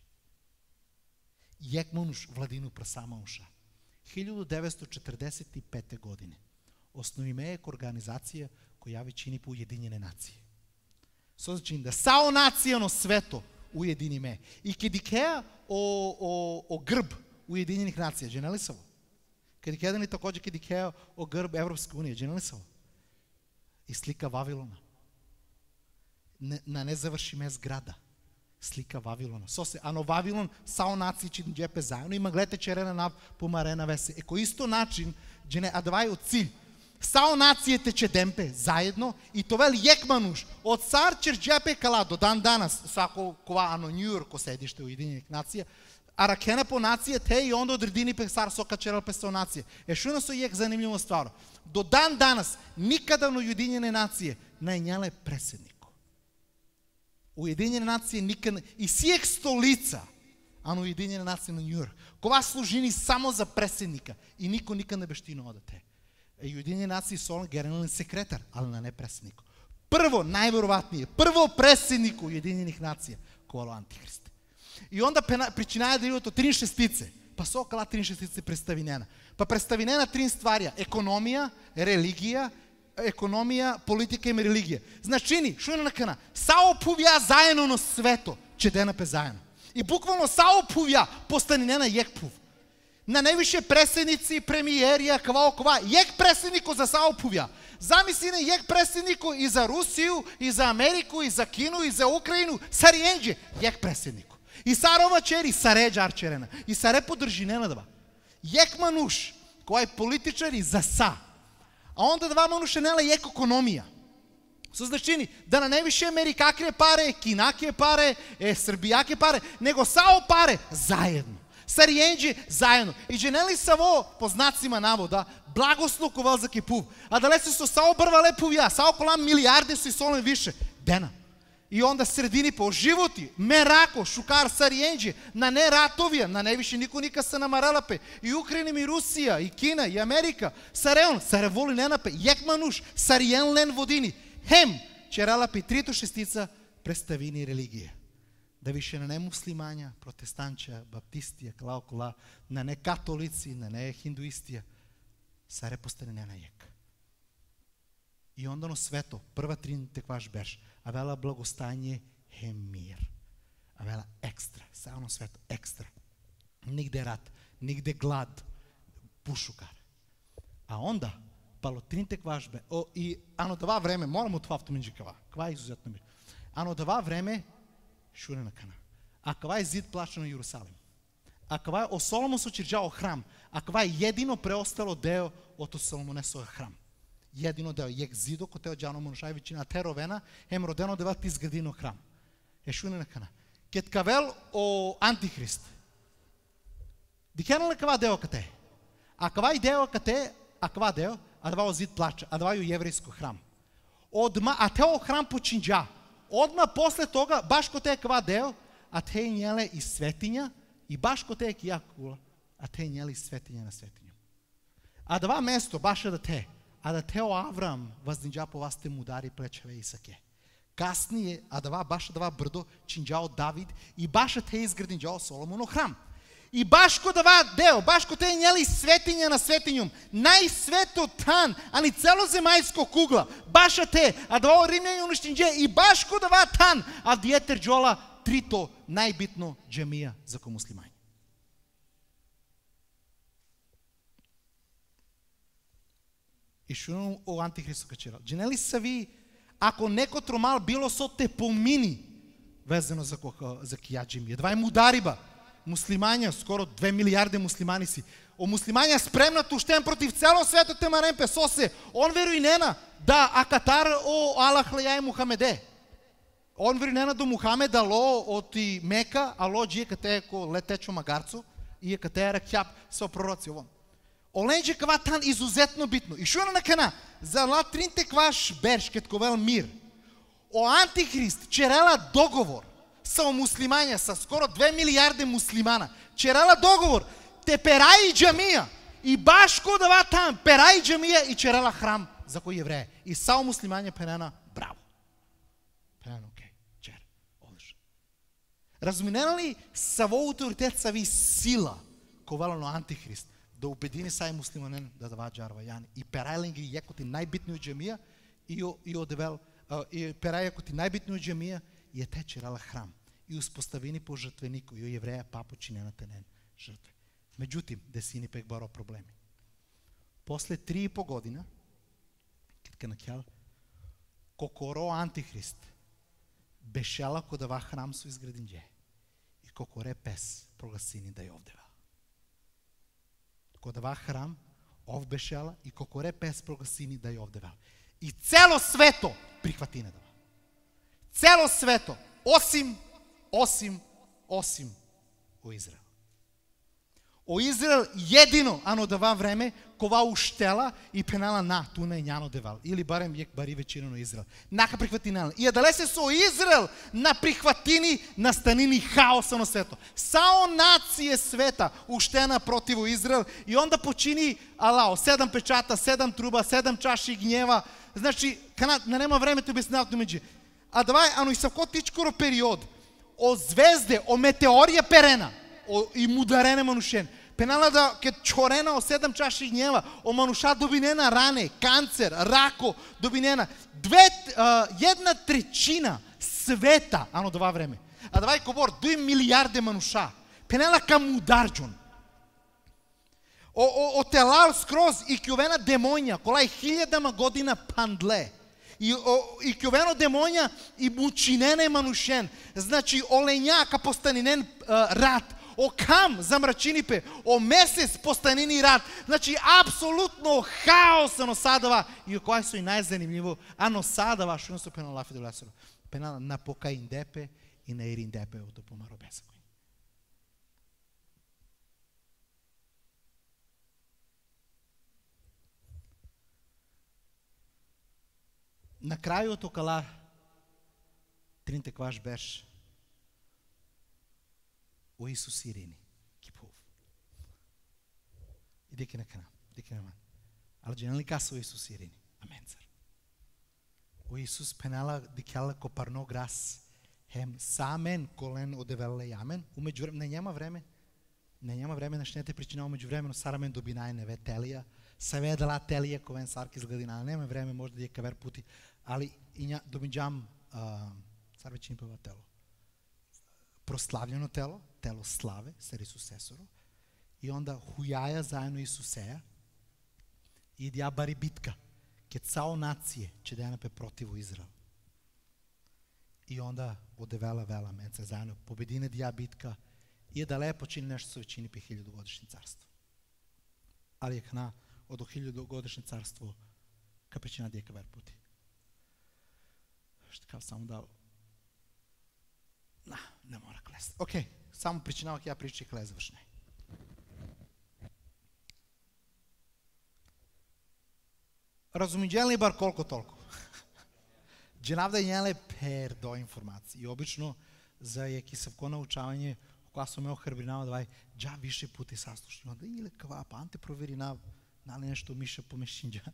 Јек мануш владину прасама уша. хиљаду деветстотин четрдесет и пета година. Основи ме организација која ве чини по Уединjene нации. Со значи да сао нацијано свето уедини ме. И кедикеа о, о, о грб Уединjenih нација, дженели са во? Кедикеа ни такоđe кедикеа о грб Европска унија, дженели са во? И слика Вавилона. Не, на незавршиме зграда. Слика Вавилона. Сосе, ано Вавилон сао нации чин джепе заедно и маглете черена нав помарена весе. Еко исто начин, джене адвај од циль. Сао нацијете че демпе заедно и товел јек мануш од цар чер джепе кала до дан данас сако кова ано Њујорк ко седиште Уединjenih нација, а ракена по нација те и онда одредини песар со качерал песо нација. Е шуна со јек занимљиво стваро. До дан данас никада на Уединjene нации најњале преседник. Уединjene нации никад и сиек столица, а на Уединjene нации на Њујорк. Кова служини само за преседника и нико никад не бештино одате. Е Уединjene нации солен генерален секретар, али на не преседник. Прво, најверојатније, прво преседник Уединjenih нација, коло антихрист. И онда причинаја да идото трин шестице, па со окала трин шестице представинена. Па представинена трин стварија, економија, религија, економија, политика и религија. Значини, шо на кана, сао повја заедно на свето, че денапе заедно. И буквално сао повја, постанинена јек пув. На највише преседници, премиерија, кава окова, јек преседнико за сао повја. Замислине јек преседнико и за Русију, и за Америку, и за Кину, и за Украину, сариенџе, јек преседнико. И сарова чери, саре джарчерена. И саре подржинена дава. Јек мануш, кој политичар и за са. А онда два мануша нела јек економија. Со значини, да на највише америкаке паре, кинаке паре, е србијаке паре, него сао паре заедно. Сариенџи заедно. И дженели са во, по знацима навода, благослов ковал за кипув. А дале се со сао брва леповја, сао колам милиарде со и солен више. Дена. И онда средини по животи, мерако, шукар, сариенџи, на не ратовија, на највише нико ника се намаралапе. И Украина, и Русија, и Кина, и Америка, сареон, саре воли ненапе, јек мануш, сариен лен водини. Хем, чералапе трито шестица представини религија. Да више на не муслимања, протестанча, баптистија, кала окола, на не католици, на не хиндуистија, саре постане не на јек. И онда на свето, прва трин текваш берш, а вела благостање е мир. А вела екстра, само на свето, екстра. Нигде рат, нигде глад, пушукар. А онда, пало трин текваш бе, о, и ано това време, морам от това автоминджи кава, кава е изузетно ми. Ано това време, шуне на кана. А кава е зид плачено на Јерусалим. А кава е о Соломон со чирджао храм. А кава е едино преостало део од Соломонесој храм. Jedino deo, jek zido, ko teo džano monušaj većina terovena, hem rodeno deva ti zgradino hram. E šune nekana. Ket kavel o antihrist. Dikeno le kava deo kate. A kava i deo kate, a kava deo, a dva o zid plača, a dva u jevrijsko hram. Odma, a teo hram počinđa. Odma posle toga, baš ko te kava deo, a te njele i svetinja, i baš ko te kijakula, a te njele i svetinja na svetinju. A dva mesto, baš da te, а да тео Авраам въздинджа по вас те мудари плечеве Исаке. Каснije, а дава баша дава брдо чинджао Давид и баша те изградинджао Соломоно храм. И баш кога това дел, баш кога те няли светиња на светињум, најсвето тан, ани целоземајско кугла, баша те, а да ово римљање уништинđe, и баш кога това тан, а диетер джола трито најбитно джемија за ко муслимањи. И шуно о антихристо качерал. Дженели са ви, ако неко тромал било со те помини, везено за коха, за кија джемија. Два е мудариба. Муслимања, скоро две милиарди муслимани си. О муслимања спремнат уштен против цело свето темаремпе сосе. Он веруј нена да акатар о Аллах лејај Мухамеде. Он веруј нена до Мухамед ало оти Мека, ало джие кате ко летечо магарцо и кате ракјап со пророци овон. Оленџе кава тан изузетно битно. И шуна на кана, за латринте кваш берш кет ковел мир. О антихрист черела договор са муслимања, са скоро две милиарди муслимана. Черела договор, те пераи джамија. И баш кога да там, пераи джамија и черела храм за кој евреја. И сао муслимања перена, браво. Перена, окей, чер, одлично. Разуминена ли са во авторитет са ви сила, ковала на антихрист, да убедини сај муслиманен да дава джарва јани. И перајлен ги јекоти најбитни од джамија и, и одевел, и перај јекоти најбитни од джамија и е те черела храм. И успоставени по жртвенику, и евреја папо чинената нен жртве. Меđutim, десини пек баро проблеми. После три и по година, китка на кјал, кокоро антихрист, бешела кодава храм со изградинđe. И кокоре пес прогласини да ја овдева. Кодава храм, ов бешела и кокоре пес прогласини да ја овдева. И цело свето прихвати на дава. Цело свето, осим, осим, осим о Израел. О Израел едино, ано дава време, кова уштела и пенала на туна и њано девал. Или барем јек бари вечина на Израел. Нака прихватина. И да се со Израел на прихватини настанини хаоса на свето. Сао нација света уштена против Израел и онда почини Алао, седам печата, седам труба, седам чаши гнева. Значи, кана, не нема време да обясняват меѓу. А давај, ано и савко тичкоро период, о звезде, о метеорија перена, о, и мударене манушен. Пенала да ке чорена о седам чаши гнева, о мануша добинена ране, канцер, рако, добинена. Две, а, една тречина света, ано това време. А давај кобор, две милиарди мануша. Пенала кам ударджон. О, о, о телал скроз и кјовена демонја, колај хилјадама година пандле. И, о, и кјовено демонја и мучинене манушен. Значи, оленјака постанинен а, рад. О кам замрачинипе, о месец постанини рад. Значи, апсолутно хаосано садава. И о кој со и најзанимљиво, ано садава, шуно со пенала лафи до лесоро. Пенала на покаиндепе и на ириндепе ото помаро бесакој. На крајот окала тринте кваш беш о Исус Ирини, кипов. И деки на кана, деки на ман. Ала дженали каса о Исус Ирини, аменцар. О Исус пенала дикјала копарно грас, хем самен колен одевеле јамен, умеѓу време, не нема време, не нема време, наш не те причина, умеѓу време, но сарамен добинај неве телија, саве дала телија ковен сарки изградина, нема време, може да ја кавер пути, али и ња добиđам сарвечини пева тело. Прославljeno тело, тело славе, сер Исус Есоро, и онда хујаја заедно Исусеја, и дја бари битка, ке цао нације, че денапе противу Израел. И онда одевела вела менце заедно, победине дја битка, и е дале почини нешто со вечини пе хилјадогодишни царство. Али е кна, од хилјадогодишни царство, капечина дјека вер пути. Што кав само да На, не мора клес. Окей, okay, само причинавах ја причи клес завршне. Разумиđен ли бар колко толку? Дженавда јеле пер до информации. И обично за јаки савко научавање, кога сум ме охрбринава давај, джа више пути саслушни. Онда иле кава, па анте провери на нали нешто мише по мешинџа.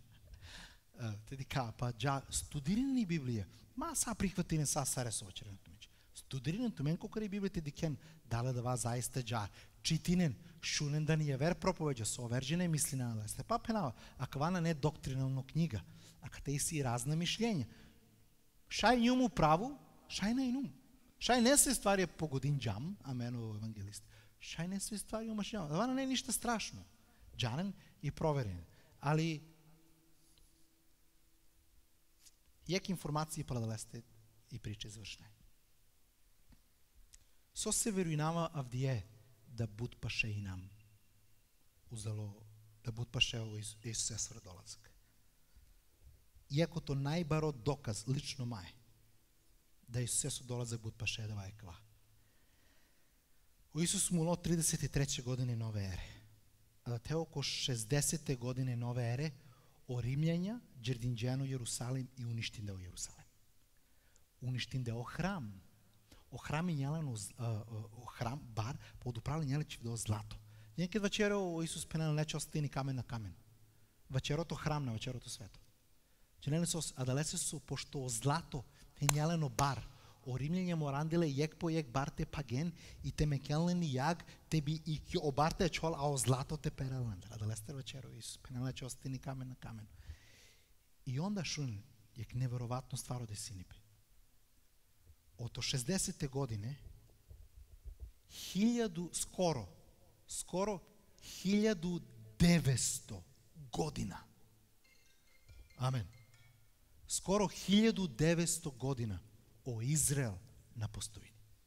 Те ди кава, па джа студирани Библија. Ма са прихватине са саре со очеренето меѓу. Додиринен мен кокари Библията дикен дала да ва заиста джар. Читинен, шунен да ни е вер проповеđa, со верđene мисли на да сте па пенава. А квана не доктринална книга, а кате и си разна мишлjenja. Шай njemu право, шай не инум. Шай не се ствари по годин джам, амено евангелист. Шай не се ствари умашljava. Това не е нищо страшно. Джанен и проверен. Али як информации продалесте и приче завършне. Со се веруинава Авдие да буд паше и нам. Узало да буд паше у Исусе средолазък. Иако то най-баро доказ лично май да Исусе средолазък буд паше да вайква. У Исус муло тридесет и трета години нове ере. А да те око шестдесет години нове ере о римляња джердинđено Јерусалим и уништиндео Јерусалим. Уништиндео храм. О храм и нялено о храм бар подуправили нялечи до злато. Некад вечеро Исус пенал лече остини камен на камен. Вечерото храм на вечерото свето. Дженеле сос адалесе су пошто злато е нялено бар. O римляне морандиле јек по јек бар те паген и те мекелнени јаг те би и ки обарте чол, а о злато те перелен. А да лестер вечеро Исус пенеле че остини камен на камен. И онда шун јек неверојатно стваро де синипе. Ото шестдесет године хиљаду скоро скоро хиљаду деветсто година. Амен. Скоро хиљаду деветсто година о Израел на постојини.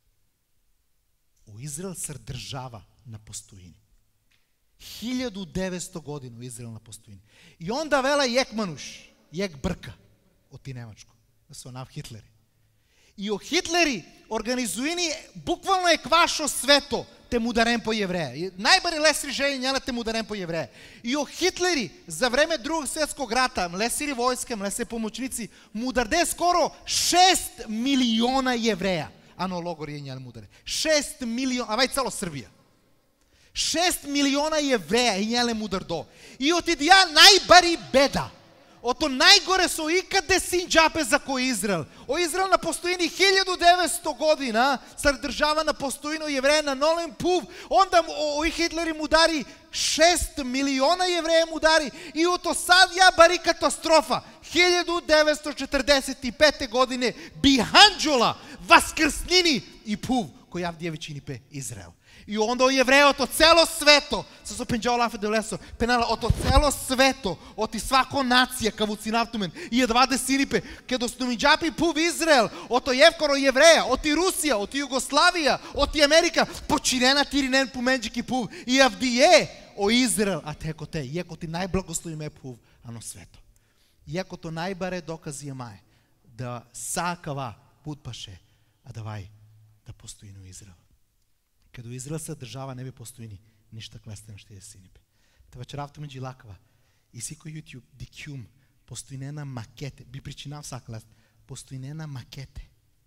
О Израел ср држава на постојини. хиљаду деветсто година о Израел на постојини. И онда вела јек мануш, јек брка од ти Немачко, да се онав Хитлери. И о Хитлери организуини буквално е квашо свето те му дарен по јевреја. Најбари лесри жели нјала те му дарен по јевреја. И о Хитлери за време Другog светскog рата, млесири војска, млесе помоćници, му даде скоро шест милиона јевреја. Ано логор е нјал му даде. шест милиона, а вај цelo Србија. шест милиона јевреја и нјале му дардо. И отидија најбари беда. Ото најгоре со икаде син џапе за кој Израел. О Израел на постојини хиљаду деветсто година, сар држава на постојино јевреја на нолен пув, онда о, о Хитлери му дари шест милиона јевреја му дари и ото сад ја бари катастрофа. хиљаду деветсто четрдесет и пета године биhanđola, васкрснини и пув, кој јавдија вечини пе Израел. И онда о јеврејото цело свето, со со пенџола фе делесо, пенала ото цело свето, оти свако нација кавуцинавтумен, и едваде синипе, кедо снумиџапи пув Израел, ото јевкоро јевреја, оти Русија, оти Југославија, оти Америка, починена тиринен поменџики пув, и авдие о Израел, а теко те, иако ти најблагословиме пув, ано свето. Иако то најбаре докази мае, да сакава пут паше, а давај да постои на Израел. Кадо Израел се држава не би постојни ништа клестено што е синипе. Та вечеравто меѓи лаква и сико YouTube дикјум постојнена макете, би причинав саклест, постојнена макете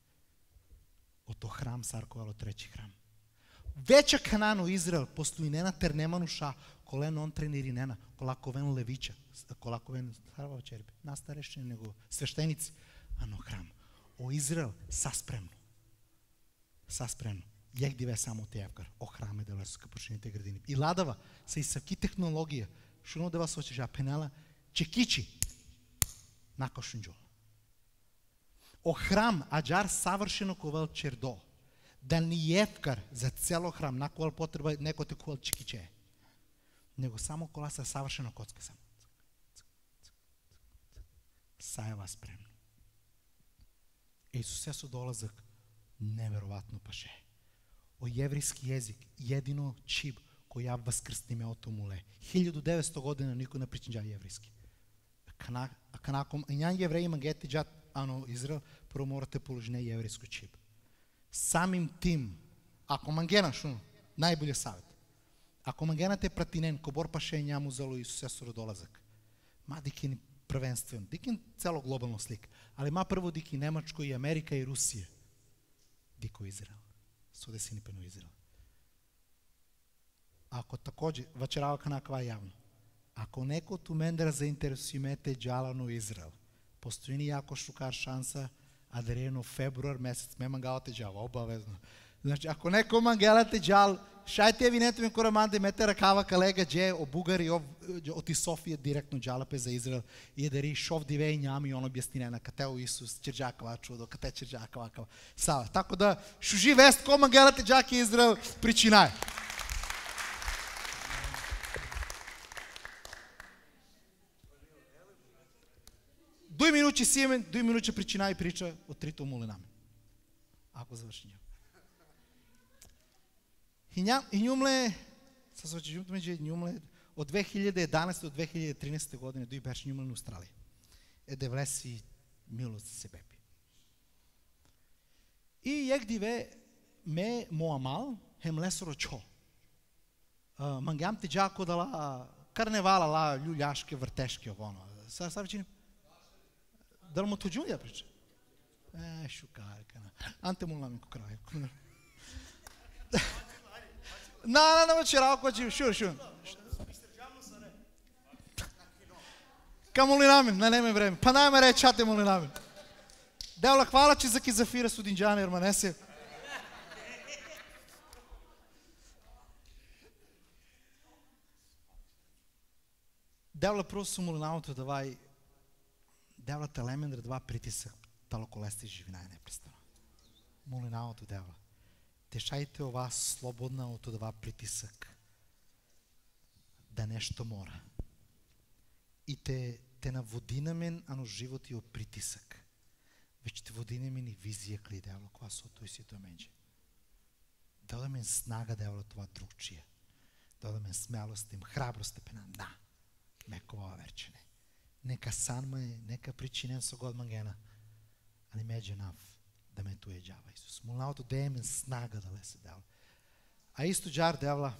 ото храм сарковало треći храм. Вече канано Израел постојнена тернемануша колен он трениринена, колаковен левича, колаковен старава черпе, настарешни него свештеници, ано храм. О Израел саспремно. Саспремно. Јек диве само тејавкар, о храме да лесу капучините градини. И ладава са и саки технологија, шуно да вас очежа пенала, чекичи, накошунџо. О храм, аджар савршено ковал чердо, да ни јевкар за цело храм, наковал потреба неко те ковал чекиче. Него само кола са савршено коцка само. Сајава спремно. Исусе со долазак неверојатно паше. О јевријски језик, једино чип кој ја воскрсни меото муле. хиљаду деветсто година никој не причинџа јевријски. А канаком јан јевреи мангети џат ано Израел, прво морате положине јевријско чип. Самим тим, ако мангена шуно, најболе савет. Ако мангенате пратинен, кобор паше њаму зало Исусе со долазак. Ма дикин првенствен, дикин цело глобално слик, али ма прво дики Немачко и Америка и Русија. Дико Израел. Со десини пено Израел. Ако такоđe, вечерава канаква јавно, ако некој ту мен да заинтересимете џалано Израел, постојни јако шукар шанса Адрено февруар месец ме мангалате джала, обавезно. Значи, ако неко мангелате джал, шайте винето ми кораманде, мете ръкава калега дже, о Бугари, от и София директно джалапе за Израел и дари шов дивей няма и он обяснение на кател Исус, черджакава чудо, кате черджакава кава. Сава, тако да шужи вест, ко мангелате джаки Израел, причинай. Дуй минучи Симен, дуй минучи причина и прича от трите молинами. Ако завърши. И нюмле, със очевидното ми, че нюмле от две хиляди и единадесета до две хиляди и тринадесета година дуй беше нюмле на Австралия. Е да влеси милост за себе. И як диве ме моамал, хем лесоро чо. Мангям те джако дала карневала ла люляшке въртешке воно. Сега са вече дал му тоджун я прича. Е, шукарка. Анте му ламико край. На, на, на, вчера, ако че, шур, шур. Ка молинамин, на неме време. Па най-ме речате молинамин. Девла, хвала, че за ки зафира студинджани, ерманесе. Девла, просто су молинамото давай Девла телемен да два притисък, тало колесте живина е непрестанно. Молинамото девла. Тешайте ова слободна от това притисък. Да нещо мора. И те, те наводи на мен, ано живот и о притисък. Вече те води на мен и визия кли девла, кога со той си той менже. Да да мен снага девла това другчия. Да да мен смялост им, храброст е пена. Да, мекова верчене. Нека санма е, нека причинен со год мангена. Али медже нав. Да ме туе джава Исус. Молналото да е мен снага да ле се дава. А исто джар девла.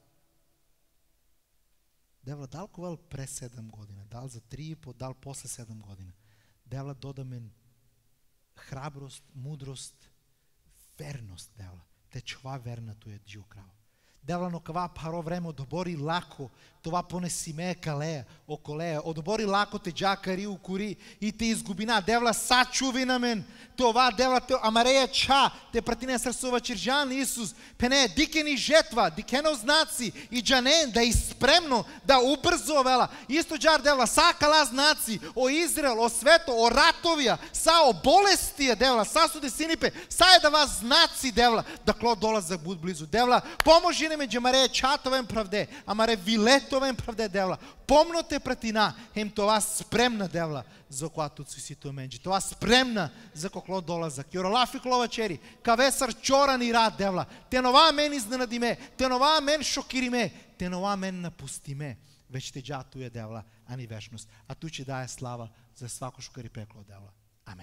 Девла дал ковал през седем година. Дал за три и по, дал после седем година. Девла дода мен храброст, мудрост, верност девла. Те чова верна туе джио крал. Девла но кава паро време одобори лако, това понеси ме калея, околея, одобори лако те джакари, укори и те изгубина. Девла са чуви на мен, това девла те амарея ча, те пратине сърсува чиржан Исус, пене дикени жетва, дикено знаци и джанен да изпремно, да убързо вела. Исто джар девла са кала знаци, о Израел, о свето, о ратовия, са о болестия девла, са суде синипе, са е да вас знаци девла, да кло дола за буд близо. Девла, поможи не че маре чатовен правде, а маре вилетовен правде девла. Помно те пратина, хем това спремна девла, за когато цвисито менджи. Това спремна за кокло дола за кюралафи клова чери. Кавесър чора ни рад девла. Те нова мен изненадиме, те нова мен шокириме, те нова мен напустиме. Вече те джату е девла, а ни вечност. А ту че дае слава за свако шокари пекло девла. Амен.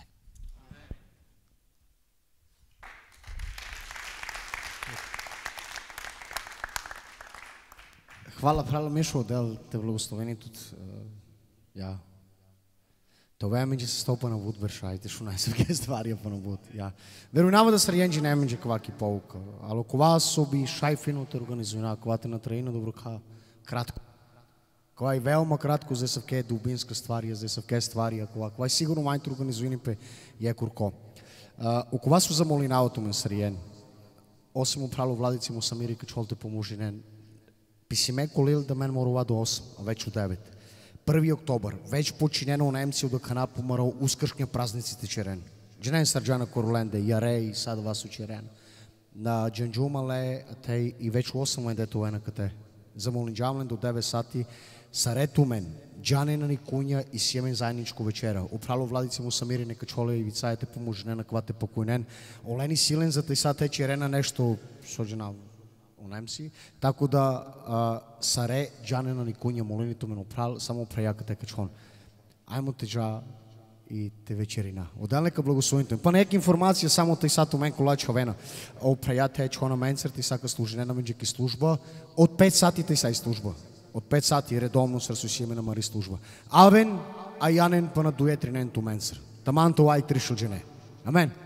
Hvala, Frala Mišo, del te благословени тут. Ja. Това е мене се стопа на вуд вършайте, шо най-съвке ствария па на вуд. Ja. Вероятно да сръенджи не мене кваки полка. Ало кова соби шайфино те организуна, кова те натраина доброка кратко. Кова и велма кратко за съвке дубинска ствария, за съвке ствария, кова. Кова и сигурно майто организуини пе е курко. У кова су замолиналото мен сръен. Осем управо владици му самири качол те поможинен. Писиме колил да мен морова до осем, а вече от девет. Първи октомври, вече подчинено немци от Хана помарал ускършния празниците черен. Дженен Сарджана Короленде, Ярей, сада вас учерен. На Джанджумале, те и вече осем лен дето е на кате. За молинджамлен до девет сати, сарето мен, Джанена ни куня и сиемен заедничко вечера. Управо владици му самири не качоле и вицаете поможнена, квате покойнен. Олени силен за тъй сате черена нещо, содженал. Немци, tako da a, sare džanena ni kunja molini to men opral, samo prejaka te kachon. Ajmo te dža и те вечерина. Отделнека благословението. Па нека информация само тъй сато мен кола човена. О приятел е чона менцер ти сака служене на менджики служба. От пет сати тъй са и служба. От пет сати редовно с разсусиеме на мари служба. Авен, а янен па на дуетринен ту менцер. Таман това и три шуджене. Амен.